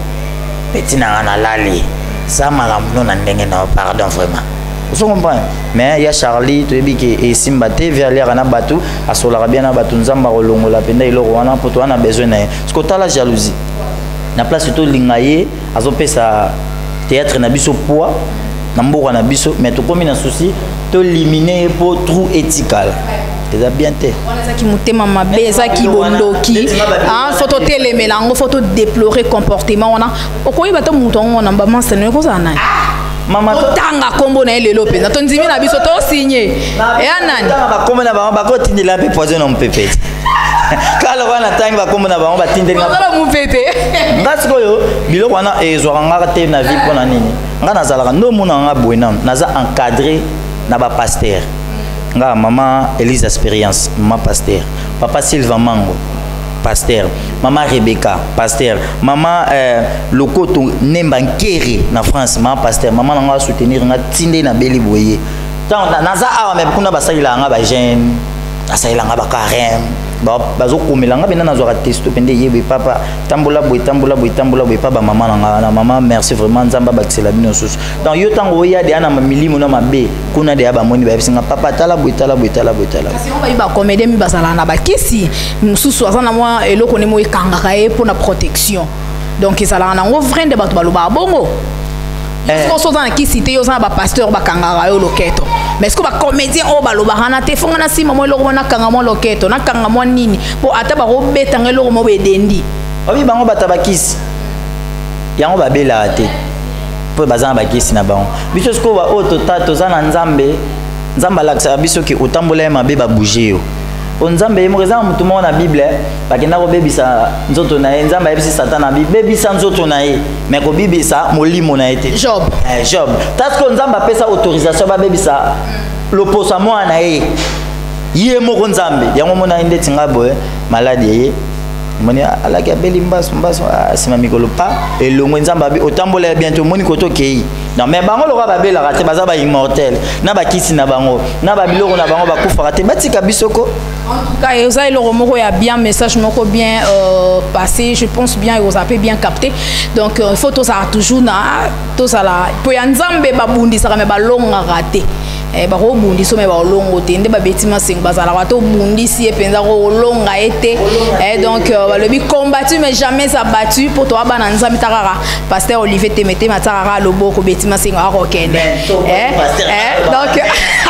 betina na lali ça maramno na ndenge na pardon vraiment. Vous comprenez? Mais il y a Charlie, tu dis que et Simbate vers les rana batu, à solara bien à batu nzamba rolongo la penda il wana pour toi on a besoin de. Parce que tu as la jalousie. Na place surtout lingaye, azope sa théâtre na biso poids, na mboka na biso, mais tu comme na souci, tu éliminer pour trou éthical. C'est bien té. Voilà ça qui mutema mabe, ça qui bondoki. Ah, photo télé mélange, photo déplorer comportement on a. Okoyi bato mutongo on a ba mansa ne ko sana. Mama tanga kombo na ele lope na tonzimi na biso to signé e anani tanga ba kombo na ba ba ko tindela pe poison on pepete kala wana tangi bakomona bango batindeli ngala mupete ngasi koyo biloko wana ezwaka ngaka te na vie mpona nini nga nazalaka ndo mona nga bwena naza encadré na bapasteur nga mama Elise Expérience mama pasteur papa Sylvain Mango pasteur mama Rebecca pasteur mama euh, Lokoto Nemba Nkeri na France mama pasteur mama nanga soutenir nga tinde na beli boye tant naza awa me kuna basalila nga ba jeune basalila nga ba carême ba bazokomela nga bena nazwaka testo pende yebe papa tambola boy tambola boy tambola boy papa mama nanga na mama merci vraiment nzamba bakisela bino susu donc yo tango ya de ana milimo na mabe kuna de aba moni ba bisinga papa tala boy tala boy tala boy tala kasi on ba iba comédie mi basala na bakisi mususu azana moi eloko ne mo ikangaka e pour na protection donc ezala na ngo vrende bato baloba bongo eh so za na kisi te yo za ba pasteur ba kangaka yo loketo mais est-ce que ba comédien o ba loba hana te fonga na sima mo eloko na kanga mo loketo na kanga mo nini po ata ba go beta ngeloko mo bedendi obi bango batabakisi yango babela te po bazana bakisi na bango biso sko ba o totato za na nzambe nzamba laksa biso ki otambola ya mabe ba bouger yo onzambe mo reza mutu mo na bible bakenda ko bebisa nzoto na ye nzamba yebisi satan na bible bebisa nzoto na ye mais ko bibisa molimo na ete job eh job tasko nzamba pesa autorisation ba bebisa loposa mo na ye ye mo nzambe yango mo na inde tinga boye malade ye moni alaki abeli mbaso mbaso asima mikolo pa elongo nzamba bi otambola bientôt moni koto kei non mais bango lo ba bela raté baza ba immortel na ba kisi na bango na ba biloko na bango ba kufa raté batika bisoko en tout cas vous avez le remoko ya bien message moko bien euh, passé je pense bien vous avez bien capté donc il euh, faut tout ça toujours na tout ça là pour ya nzambe ba bundi ça me ba longa raté eh ba ko bundi so me ba longo te nde ba betima sing bazala wa to bundi si e penza ko longa été eh donc euh, le bi combattu mais jamais abattu pour toi ba na nzambe takara pasteur Olivier Temete matara loboko betima sing a ko kende eh eh donc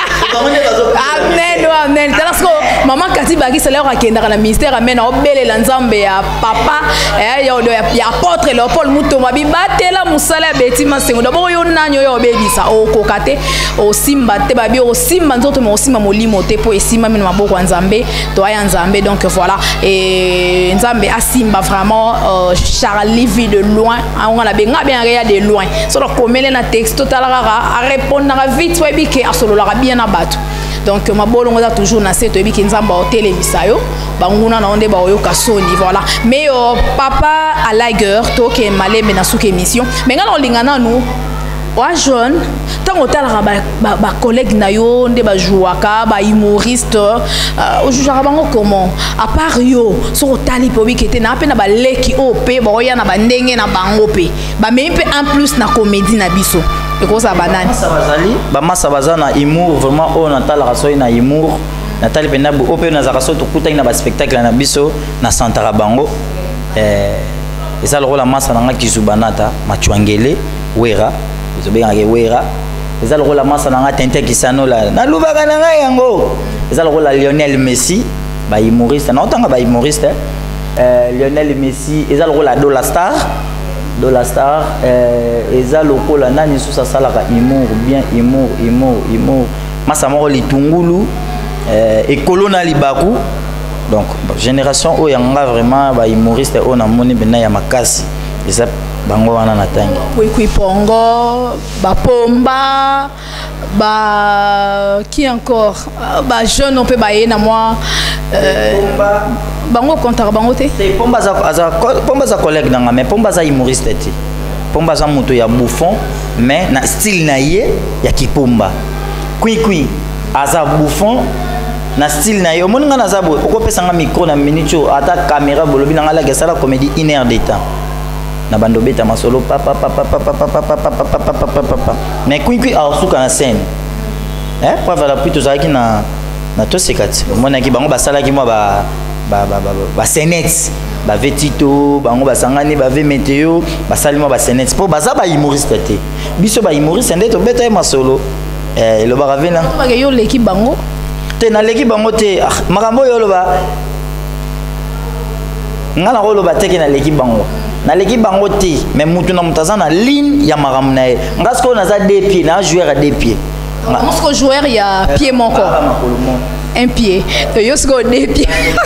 amen amen parce que maman Kati Baki c'est leur akenda na ministère amen obele la nzambe ya papa eh ya ya apôtre Léopold Mutomba bi batela musala betima sengo d'abord yo nanyo yo obelisa o kokate o simba te babi o simba nzoto mo simba molimo te po esima mino maboko nzambe to ya nzambe donc voilà et nzambe asimba vraiment euh, Charlie vit de loin on a benga bien reya de loin so do komele na texte total rara a répondre na vite webi ke asolo la bien na bato donc ma bolongo za toujours na seto ebi kinzamba o televisa yo banguna na onde ba oyo kasoni voilà mais euh, papa à la guerre to ke malembe na suka émission mais ngana olingana nous wa jeune tango talaka ba ba, ba collègue na yo nde ba jouaka ba humoriste euh, o jouera bango comment à part yo so tali po bikete na pena ba leki o pe ba oya na ba ndenge na bango pe ba me pe en plus na comédie na biso et quoi ça banane ça bazali ba massa bazana humour vraiment o na talaka so na humour na tali pena bo pe na zakaso to kuta na ba spectacle na biso na santara bango eh eza lokola massa na nga kizubanata machwangele wera ezobengaka wera eza lokola massa na nga tente kisano la nalubaka na ngai yango eza lokola Lionel Messi ba humoriste na otanga ba humoriste euh, Lionel Messi eza lokola Dola Star Dola Star euh, eza lokola nani susa salaka humour bien humour humour humour massa moko litungulu euh, ekolo na libaku donc génération oyo yanga vraiment ba humoriste oyo na moni bena ya makasi eza bango wana na tangi Kwikwi Pongo ba Pomba ba qui encore ba jeune on peut bailler na moi euh, bango comptara bango te Pomba za za Pomba za collègue nanga mais Pomba za humoriste te Pomba za moto ya bouffon mais na style na ye ya kipomba Kwikwi aza bouffon na style na yo moninga na zabo okopesa nga micro na minute ata caméra bolobi na ngala gesala comédie une heure de temps na bando beta masolo papa papa papa papa papa papa mais Kwikwi a suka na scène eh pour voilà plutôt ça qui na na to sekati mona ki bango basala ki moi ba ba ba ba senet ba vetito bango basangani ba ve météo basali moi ba senet pour baza ba humoriste te biso ba humoriste ndeto beta e masolo eh lo ba ravena ba yo l'équipe bango te na l'équipe bango te makambo yo lo ba ngala ko lo ba teke na l'équipe bango na l'équipe bango te mais mutu na mutaza na ligne ya makamna e ngasko na za deux pieds na joueur à deux pieds Parce que joueur il y a pied mon corps. Un pied. Tu as deux pieds.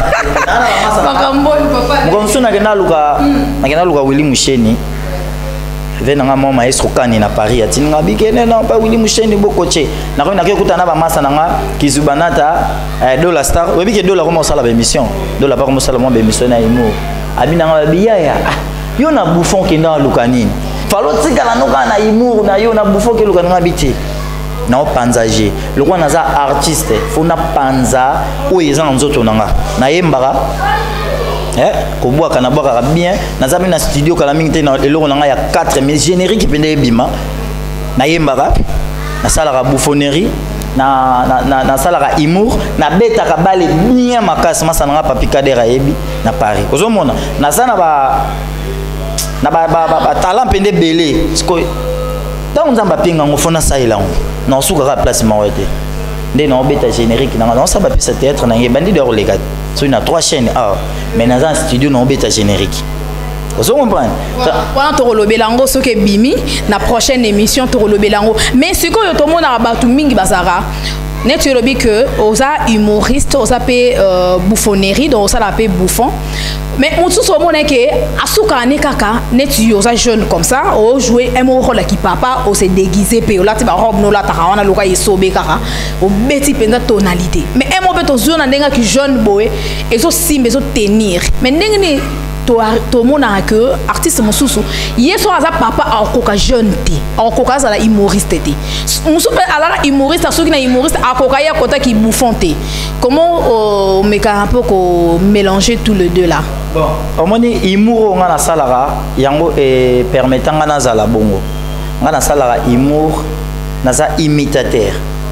Ngonso na kena luka na kena luka Willy Musheni. Vena nga mama maestro kani na Paris atini nga bikene na pa Willy Musheni bokoche. Na ko na ke kutana ba masa nga Kizubanata Dollar Star. Webi ke Dollar comment ça la émission. Dollar pas comment ça la mo émission na imo. Abina nga biyaya. Yo na bouffon ke na luka nini. Falo tikala no kana imo na yo na bouffon ke luka nga biti. Na panzaje le roi naza artiste fona panza o eza nzoto nanga na yembaka eh ko bwa kana bwa bien naza na studio kala mingi te na eloko nanga ya quatre mais générique pende bima na yembaka na sala ka bouffonnerie na na na sala ka humour na beta ka bale bien makasi masa nanga papi kadera yebi na Paris ozomona na sana ba na ba ba talent pende belé sko dans nzamba pinga ngofona saila non suka ka place mawete ndé na obeta générique na non ça ba pisa théâtre na ngembandi de relégat so na trois chaînes ah mais na un studio na obeta générique vous comprenez voilà to rolobelango so ke bimi na prochaine émission to rolobelango mais ce que to mona ba tu mingi basara net tu lobi que oza humoriste oza pe bouffonnerie donc ça la pe bouffon mais on tout so mona ke asuka ne kaka net tu oza jeune comme ça o jouer un rôle qui papa o se déguiser pe o la ti ba robe no la ta wana loka yesobe kaka o beti penda tonalité mais un mo pe to zona ndenga ki jeune boy et so simbe so tenir mais ndenga ni to to mona que artiste mosusu yeso aza papa akoka jeune te akoka za la humoriste te musu pe ala humoriste soki na humoriste akoka ya kota ki bouffon te comment on met un peu ko mélanger tous les deux là bon omoni humour nga na salara yango e permettant nga na zala bongo nga na salara humour na za imitateur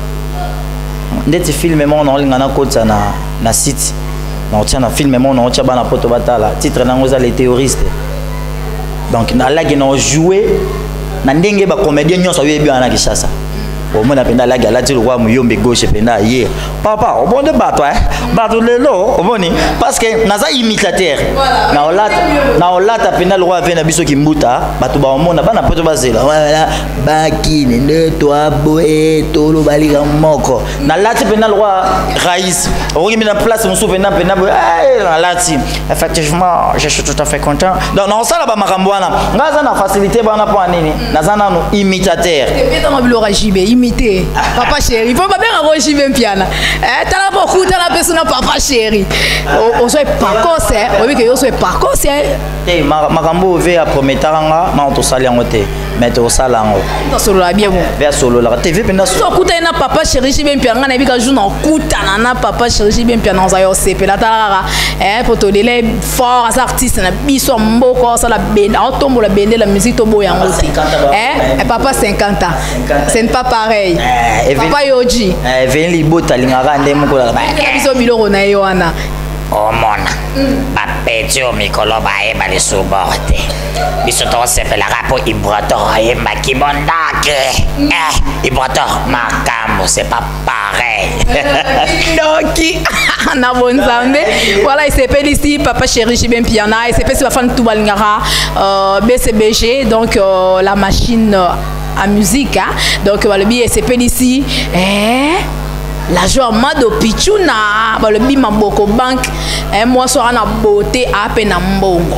ndeti film mo na linga na kotsa na na site on tient un film mais on tient bana poto batala titre nango za les terroristes donc na la qui n'ont joué na ndenge ba comédien nyonso yebi ana Kishasa au moins napenda la gala ti roi muyombe gauche penda hier papa au bon de bato hein bato lelo au boni parce que naza imitateur na olata na olata penda le roi vena biso kimbuta bato ba omona bana poto bazela voilà bakine ne toi boé tolo balika moko na lati penda le roi Raïs au kimi na place musu penda penda na lati effectivement je suis tout à fait content donc na osala ba makambo wana ngaza na facilité bana po nini naza na imitateur et dans le J B imiter papa chéri il faut pas bien enregistrer même piano eh t'as la beaucoup t'as la personne papa chéri on soit pas conseil on veut que yo soit pas conseil eh makambo ve a prometanga na to sali ngote mais to salango to solo la bien bon vers solo la T V penda so kuta na papa chéri chez même piano na bika jour na kuta na papa chéri chez même piano za yo sepe la tala eh pour to délai fort as artiste na biso mboko ça la bende on tombe la bende la musique to boya ngote eh papa cinquante ans c'est pas pareil eh papa yoji eh veli bota lingaka ndemo ko la ba biso biloko na yo wana omona bapetio mikolo baeba lisuborte biso tosepelaka po ibrator ayemba kibondake eh ibrator makambo c'est pas pareil donc na bonzambe voilà il s'appelle ici papa chéri chez bien piana il s'appelle fan tout balingara euh B C B G donc euh, la machine à musique hein? Donc voilà bien il s'appelle ici eh la joie mado pichuna ba le bima boko bank un mois soir na beauté à peine mbongo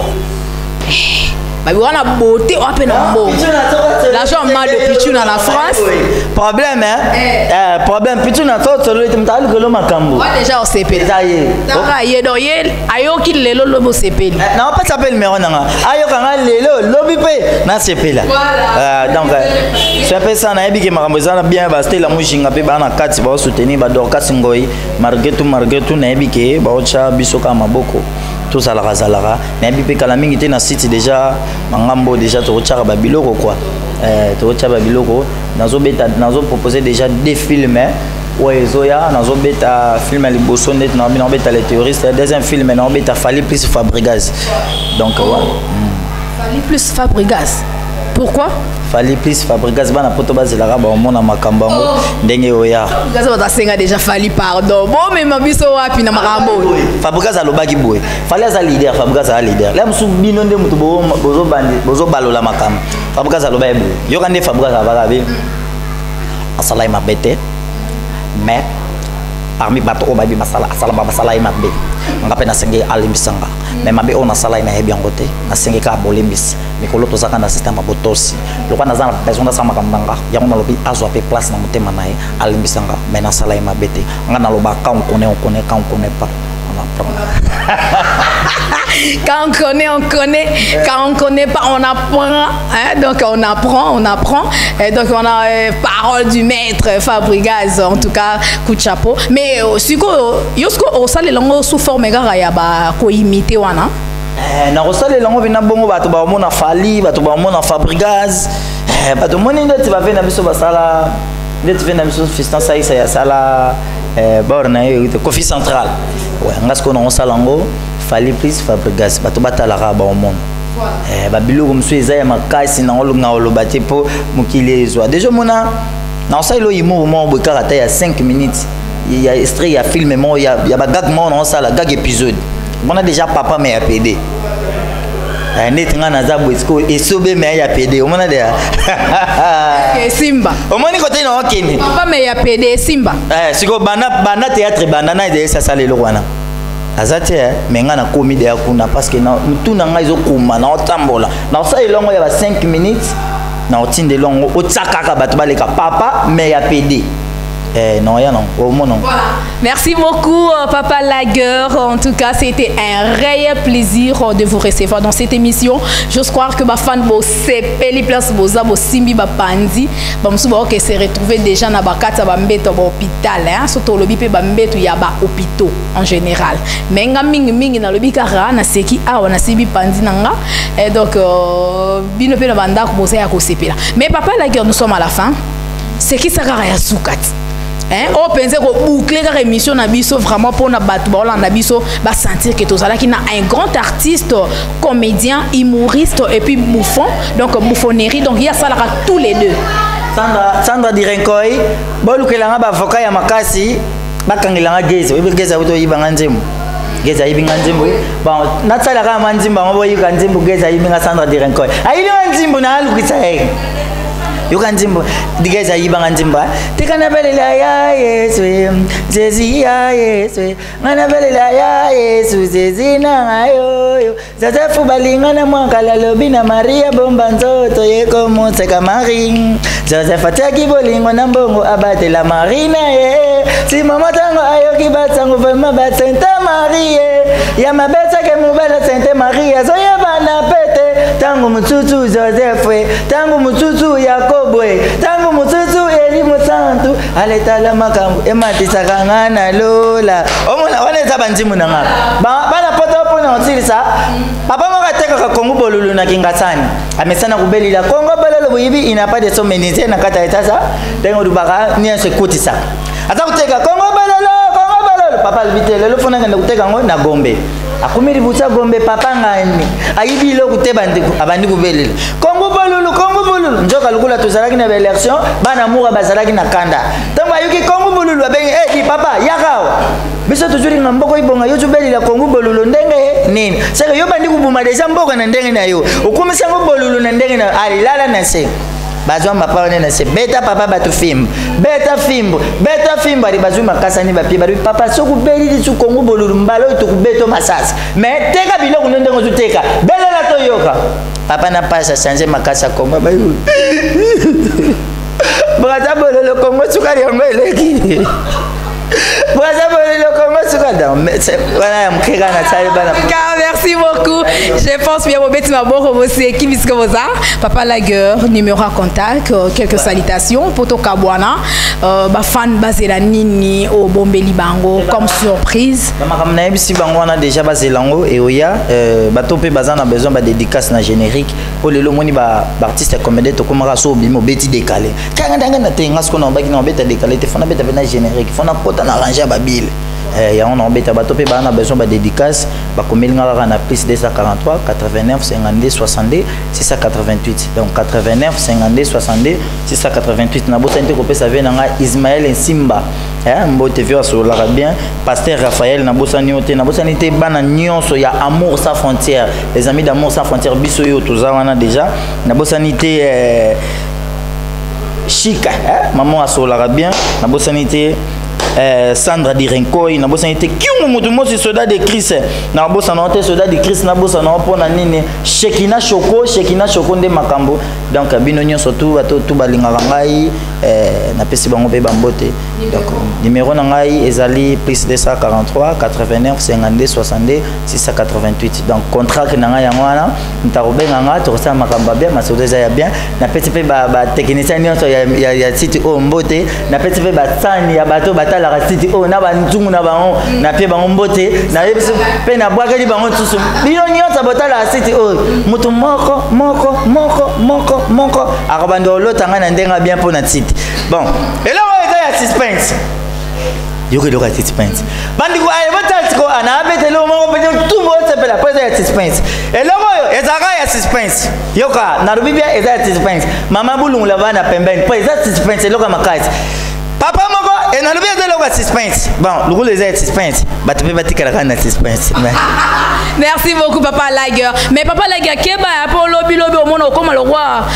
ba wana beauté à peine mbongo la joie mado pichuna la France problème hein eh problème pichuna to to le timtali ko lo makambo wa déjà au C P ça y est donc aye do ye ayo ki lelo lo C P non pas s'appelle numéro nanga ayo kanga lelo lobi pe na C P là euh donc c'est peu ça na yebi ke makambo za bien ba stela mushinga pe bana kati ba soutenir ba dorka singoi malgré tout malgré tout na yebi ke ba ocha biso ka maboko tout ça la razalara na yebi pe kala mingi te na site déjà mangambo déjà to ocha ba biloko quoi euh to ocha ba biloko nazo beta nazo proposer déjà des films ouais zoya nazo beta film ali bosso net na bina beta les terroristes deuxième film na beta Fali plus Fabregas donc voilà Fali plus Fabregas pourquoi Fali plus Fabregas bana poto bazela ba omona makambo ngo ndenge oya Fabregas ba senga déjà Fali pardon bon mais mabiso wapi na makambo Fabregas alobaki boy Fali za leader Fabregas a leader la musu bino nde mutu bozo bandi bozo balola makambo Fabregas aloba ebo yoka nde Fabregas abaka be asala mabe te mais parmi bato o babi masala asala ba masala mabe nga pe na senge alimbisanga mais mabe on asala na hebi ngote na senge ka bolimbis mikolo to saka na système botosi lokwa na zana besoin sama kambanga yango na lobi azo pe place na motema nae alimbisanga mais na sala mabe te nga na loba ka on connaît on connaît ka on connaît pas on apprend. Quand on connaît, on connaît. Quand on connaît pas, on apprend. Hein? Donc on apprend, on apprend. Et donc on a euh, parole du maître Fabregas, en tout cas, coup de chapeau. Mais si vous au salle lango sous forme gara ya ba ko imiter wana. Eh na rosale lango bina bongo bato ba mona Fali, bato ba mona Fabregas. Eh bato moni ndo tu va venir na biso basala. Ndo tu venir na biso fiston ça ça ya sala eh borna yo Kofi Central. Ouais, ngasko na rosala lango Fali plus Fabregas bato batalaka ba omona. Eh ba biloko msu eza ya makasi na olunga olobate po mukile ezwa. Déjà mona na ça ilo yimo mo bo karata ya cinq minutes. Il y a extrait, il y a film, il y a il y a ba gag mo na ça la gag épisode. On a déjà papa mais ya P D. Eh net nga na za bwesko esobe mais ya P D. On a déjà. Okay, Simba. O moni côté na okene. Papa mais ya P D Simba. Eh siko bana bana théâtre bana na de ça ça le wana. Azate mais nga na komi de yakuna parce que na mutuna nga izokuma na otambola na ça ilongo ya ba cinq minutes na otinde longo otsaka bato baleka papa mais ya P D. Eh non ya non au moins non. Voilà. Merci beaucoup Papa Lagueur. En tout cas, c'était un réel plaisir de vous recevoir dans cette émission. J'ose croire que ma fan bo sepeli place boza bo simbi ba pandi ba musuba OK s'est retrouvé déjà na bakata ba mbeto ba hôpital hein surtout lobi pe ba mbeto ya ba hôpitaux en général. Mais nga mingi mingi na lobi kara na seki awa na simbi pandi nanga et donc euh, bino pe na banda ko boza ya ko sepela. Mais Papa Lagueur, nous sommes à la fin. C'est qui ça kara ya soukati. Hein, on pense que boucler la émission na biso vraiment pour na battu ba na biso ba sentir que tout ça là qui na un grand artiste, comédien, humoriste et puis bouffon, donc bouffonnerie, donc il y a ça là tous les deux. Sandra Sandra Direnkoi, bolu ke langa ba avocat ya makasi, ba kangilanga geza, we geza uto yibanga nzembo. Geza yibinga nzembo. Bon, na tsala ka manzimba ngo yibanga nzembo geza yibinga Sandra Direnkoi. Ayilo nzimbo na alukisa yeke. Yoka nzimbo digeza yibanga nzimba tikana belela ya Yesu zezi ya Yesu ngana belela ya Yesu zezi na ngayo zazafu balingana mwakala lobi na Maria bomba nzoto yeko muteka Marie Joseph ataki bolingo na mbongo abate la Marina ye si mama tango ayoki batsango vema batsenta Marie ya mabetsa ke mubala Sainte Maria zoya bana pete tango mutsutu Joseph tango mutsutu Yakobo tangu mututu elimu santu aletala makambo ematisaka ngana lola omona waneza banzimu na ngapa bana poto pona otilisa papa moka teka ka Kongo bolulu na kingasani amesana kubelila Kongo bolulu buyibi ina pas de sommeniser na kata etasa tengo dubaka ni se kutisa ata kuteka Kongo bolulu Kongo bolulu papa libitele lo fona ngenda kuteka ngo na Gombe akumiri buta Gombe papa ngani ayibi lo kuteba ndiku abandi kubelela Kongo bolulu Kongo bolulu njoka lukula tozalaki na élection bana mura bazalaki na kanda tango ayuki Kongo bolulu abengi eh di papa yakawa biso toujours ngamboko ibonga yo tubelila Kongo bolulu ndenge nini saka yo bandi kubuma deja mboka na ndenge na yo ukumisa ngo bolulu na ndenge na alilala na se bazwa papa na se beta papa batu fimbo beta fimbo beta fimbo ali bazwa makasa ni ba piba papa soku beli su Kongo bolulu mbalo to kubeto masasa mais teka biloko ndenge zo teka belela to yoka papa na pasa changer makasa Kongo ba yo brata bololo Kongo sukari yango eleki Merci beaucoup. Je pense bien au Papa Lagueur, numéro à contact, quelques salutations. Poto Kabwana, fan basé la Nini au Bombé Libango comme surprise. Si Bango a déjà basé l'ango et Oya, Batopé Bazan a besoin de dédicace na générique pour le lomoni ba artiste comédien to comme raso bimo beti décalé. Quand on a tenga ce qu'on a baki na beta décalé, te fona beta na générique, fona pota na arranger ba bile. Eh ya on a beta Batopé ba na besoin de dédicace, ba komelinga na plus deux cent quarante-trois quatre-vingt-neuf cinquante-deux soixante-deux six cent quatre-vingt-huit. Donc quatre-vingt-neuf cinquante-deux soixante-deux six cent quatre-vingt-huit na bota inte kopé ça vient na Ismaël Simba. Eh mbote vio sur l'arabien, pasteur Raphaël na bossa nyote na bossa nité bana nyonso ya amour sans frontières. Les amis d'amour sans frontières biso yo toza wana déjà na bossa nité chic hein maman asolaka bien na bosanité Euh, Sandra Direnkoy na bosa était kiungo mutu mosi soldat de Christ na bosa na soldat de Christ na bosa na pona nini Shekina Choko Shekina Choko nde makambo donc bino nyonso tout bato tout balingaka ngai euh, na pesi bango pe bambote donc numéro na ngai ezali plus deux cent quarante-trois quatre-vingt-neuf cinquante-deux soixante-deux six cent quatre-vingt-huit donc contrat na ngai yango wana ntarobenga nga to sa makambo bien masodo za ya bien na pesi pe ba ba technicien nyonso ya ya, ya site o mbote na pesi pe ba tsani ya bato batala la city oh na ba ntungu na bango na pe bango mbote na pe na bwakeli bango tusu bino nyonso batala la city oh mutu moko moko moko moko moko akabando lotanga na ndenga bien pour na city bon et là on est à suspense yoko doka suspense bandi ko ay batati ko ana abete lo moko pe tout monde se fait la pose ya suspense et là yo ezaka ya suspense yoka na rubibia ezaka suspense mama bulungu la bana pembeni pa ezaka suspense loka makazi papa moko et na lobi ezelo ka suspense bon le rôle est suspense ba te ba tikala na suspense merci beaucoup papa Lager mais papa Lager keba pour lobi lobi au monde comme le roi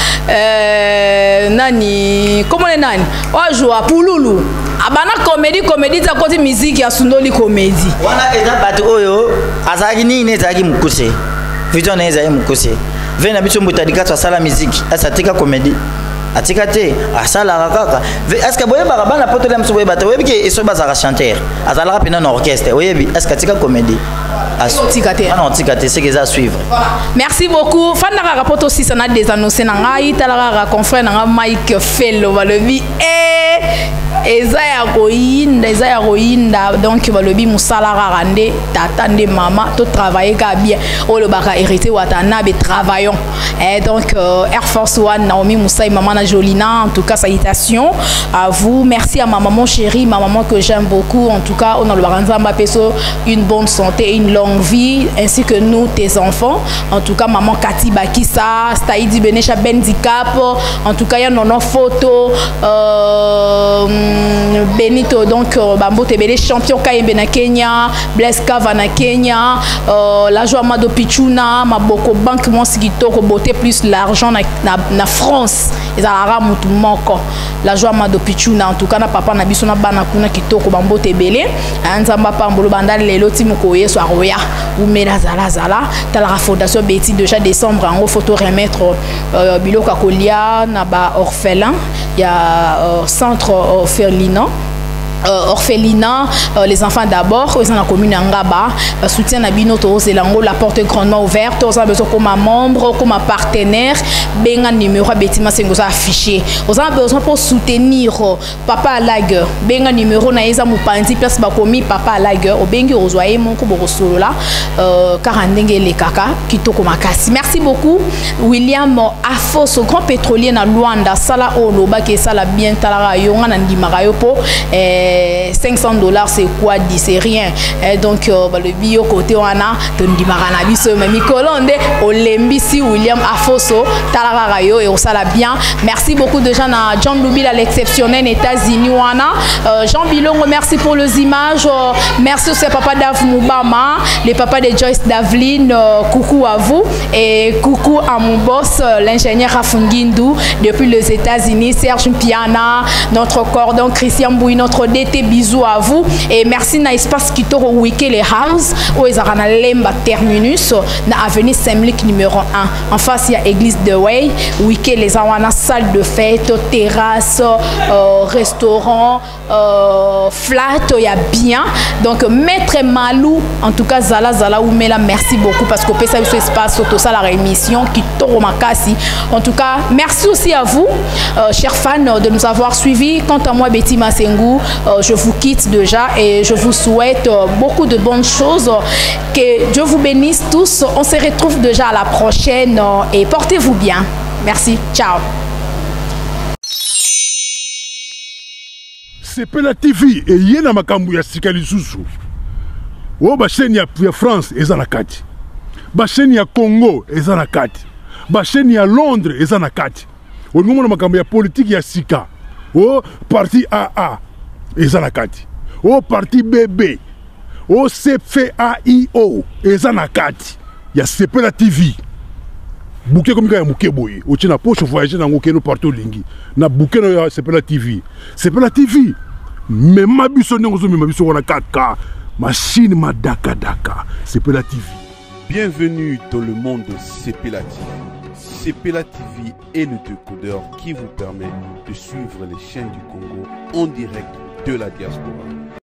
euh nani comment les nani o joua pululu abana comédie comédie za côté musique ya sundoli comédie wana eza batu oyo azaki nini ezaki mukuse vision na ezaki mukuse vena biso mbutadika twa sala musique asatika comédie atika te asala kaka est-ce que boye barabana poto la mso boye bata webi ke eso bazaka chanteur azala pena na orchestre webi est-ce que atika comédie atika te non atika te c'est que ça suivre merci beaucoup fanda ka poto aussi ça na des annoncer na ngai tala ka confrère na Mike Fello balobi eh eza ya koyinda eza ya koyinda donc balobi musala rande tata nde mama to travailler ka bien o le baka hérité watana be travaillons et donc euh, Air Force One Naomi Moussa et maman Jolina en tout cas salutations à vous merci à ma maman chérie ma maman que j'aime beaucoup en tout cas on a le baranza mbapeso une bonne santé une longue vie ainsi que nous tes enfants en tout cas maman Cathy Bakissa Staidi Benesha Bendicap en tout cas il y a nos photos euh, Benito donc euh, Bambo Tebele champion Kayembe na Kenya Blaise Kava na Kenya euh, la joie Mado Pichuna Maboko Banque Monsigitoko beauté plus l'argent na, na, na France ezalaka mutu moko la joie Mado Pichuna en tout cas na papa na biso na bana kuna kitoko Bambo Tebele anzamba pambolo bandali lelo timuko yeso aroya ou mela zala zala tala fondation Betty déjà décembre en photo remettre euh, biloka kolia na ba orphelin il y a euh, centre orphelinat Euh, orphelinat, euh, les enfants d'abord, ils sont dans la commune Angaba, euh, soutien à Binoto, Zelango, la porte est grandement ouverte, ils ont besoin comme un membre, comme un partenaire, ben un numéro, bêtiment c'est affiché. Ils ont besoin pour soutenir Papa Lager, ben un numéro, na eza mupandi place bakomi Papa Lager, au bengi ozoaye mon kubo solo là, quarante-cinq les kaka, kitoko makasi. Merci beaucoup William Afos, grand pétrolier na Luanda, sala oloba ke sala bien talara yonga na ndimara yopo. cinq cents dollars c'est quoi dit c'est rien et donc euh, bah, le bio côté on a tondi marana biso mami kolonde olembisi William Afoso talararayo et on sala bien merci beaucoup de gens à John Loubil à l'exceptionnel États-Unis wana euh, Jean Bilongo merci pour les images euh, merci aussi à papa Dav Moubama les papas de Joyce Davlin euh, coucou à vous et coucou à mon boss euh, l'ingénieur Rafungindu depuis les États-Unis Serge Piana notre cordon Christian Bouy notre D T bisous à vous et merci na espace Kitoko Wiki les House où ils ont lemba terminus na avenue Semlik numéro un en face il y a église de Way Wiki les awana salle de fête terrasse euh, restaurant euh, flat il y a bien donc maître Malou en tout cas Zala Zala Oumela merci beaucoup parce que ça ce espace tout ça la rémission Kitoko Makasi en tout cas merci aussi à vous euh, chers fans de nous avoir suivis quant à moi Betty Masengu Euh, je vous quitte déjà et je vous souhaite euh, beaucoup de bonnes choses. Que Dieu vous bénisse tous. On se retrouve déjà à la prochaine euh, et portez-vous bien. Merci. Ciao. C'est Pela T V et yena makambu ya sikali susu. O ba chaîne ya France eza na kati. Ba chaîne ya Congo eza na kati. Ba chaîne ya Londres eza na kati. O ngomona makambu ya politique ya sika. O parti A A eza na kati. O parti B B. O C F A I O eza na kati. Ya Sepela T V. bouquet comme ya muke boy o tina poche voyager na ngokeno partout lingi na bouquet na Sepela T V Sepela T V mais ma biso ndongo zo ma biso wana quatre K machine madaka daka Sepela T V. Bienvenue dans le monde de Sepela T V. Sepela T V est le décodeur qui vous permet de suivre les chaînes du Congo en direct de la diaspora.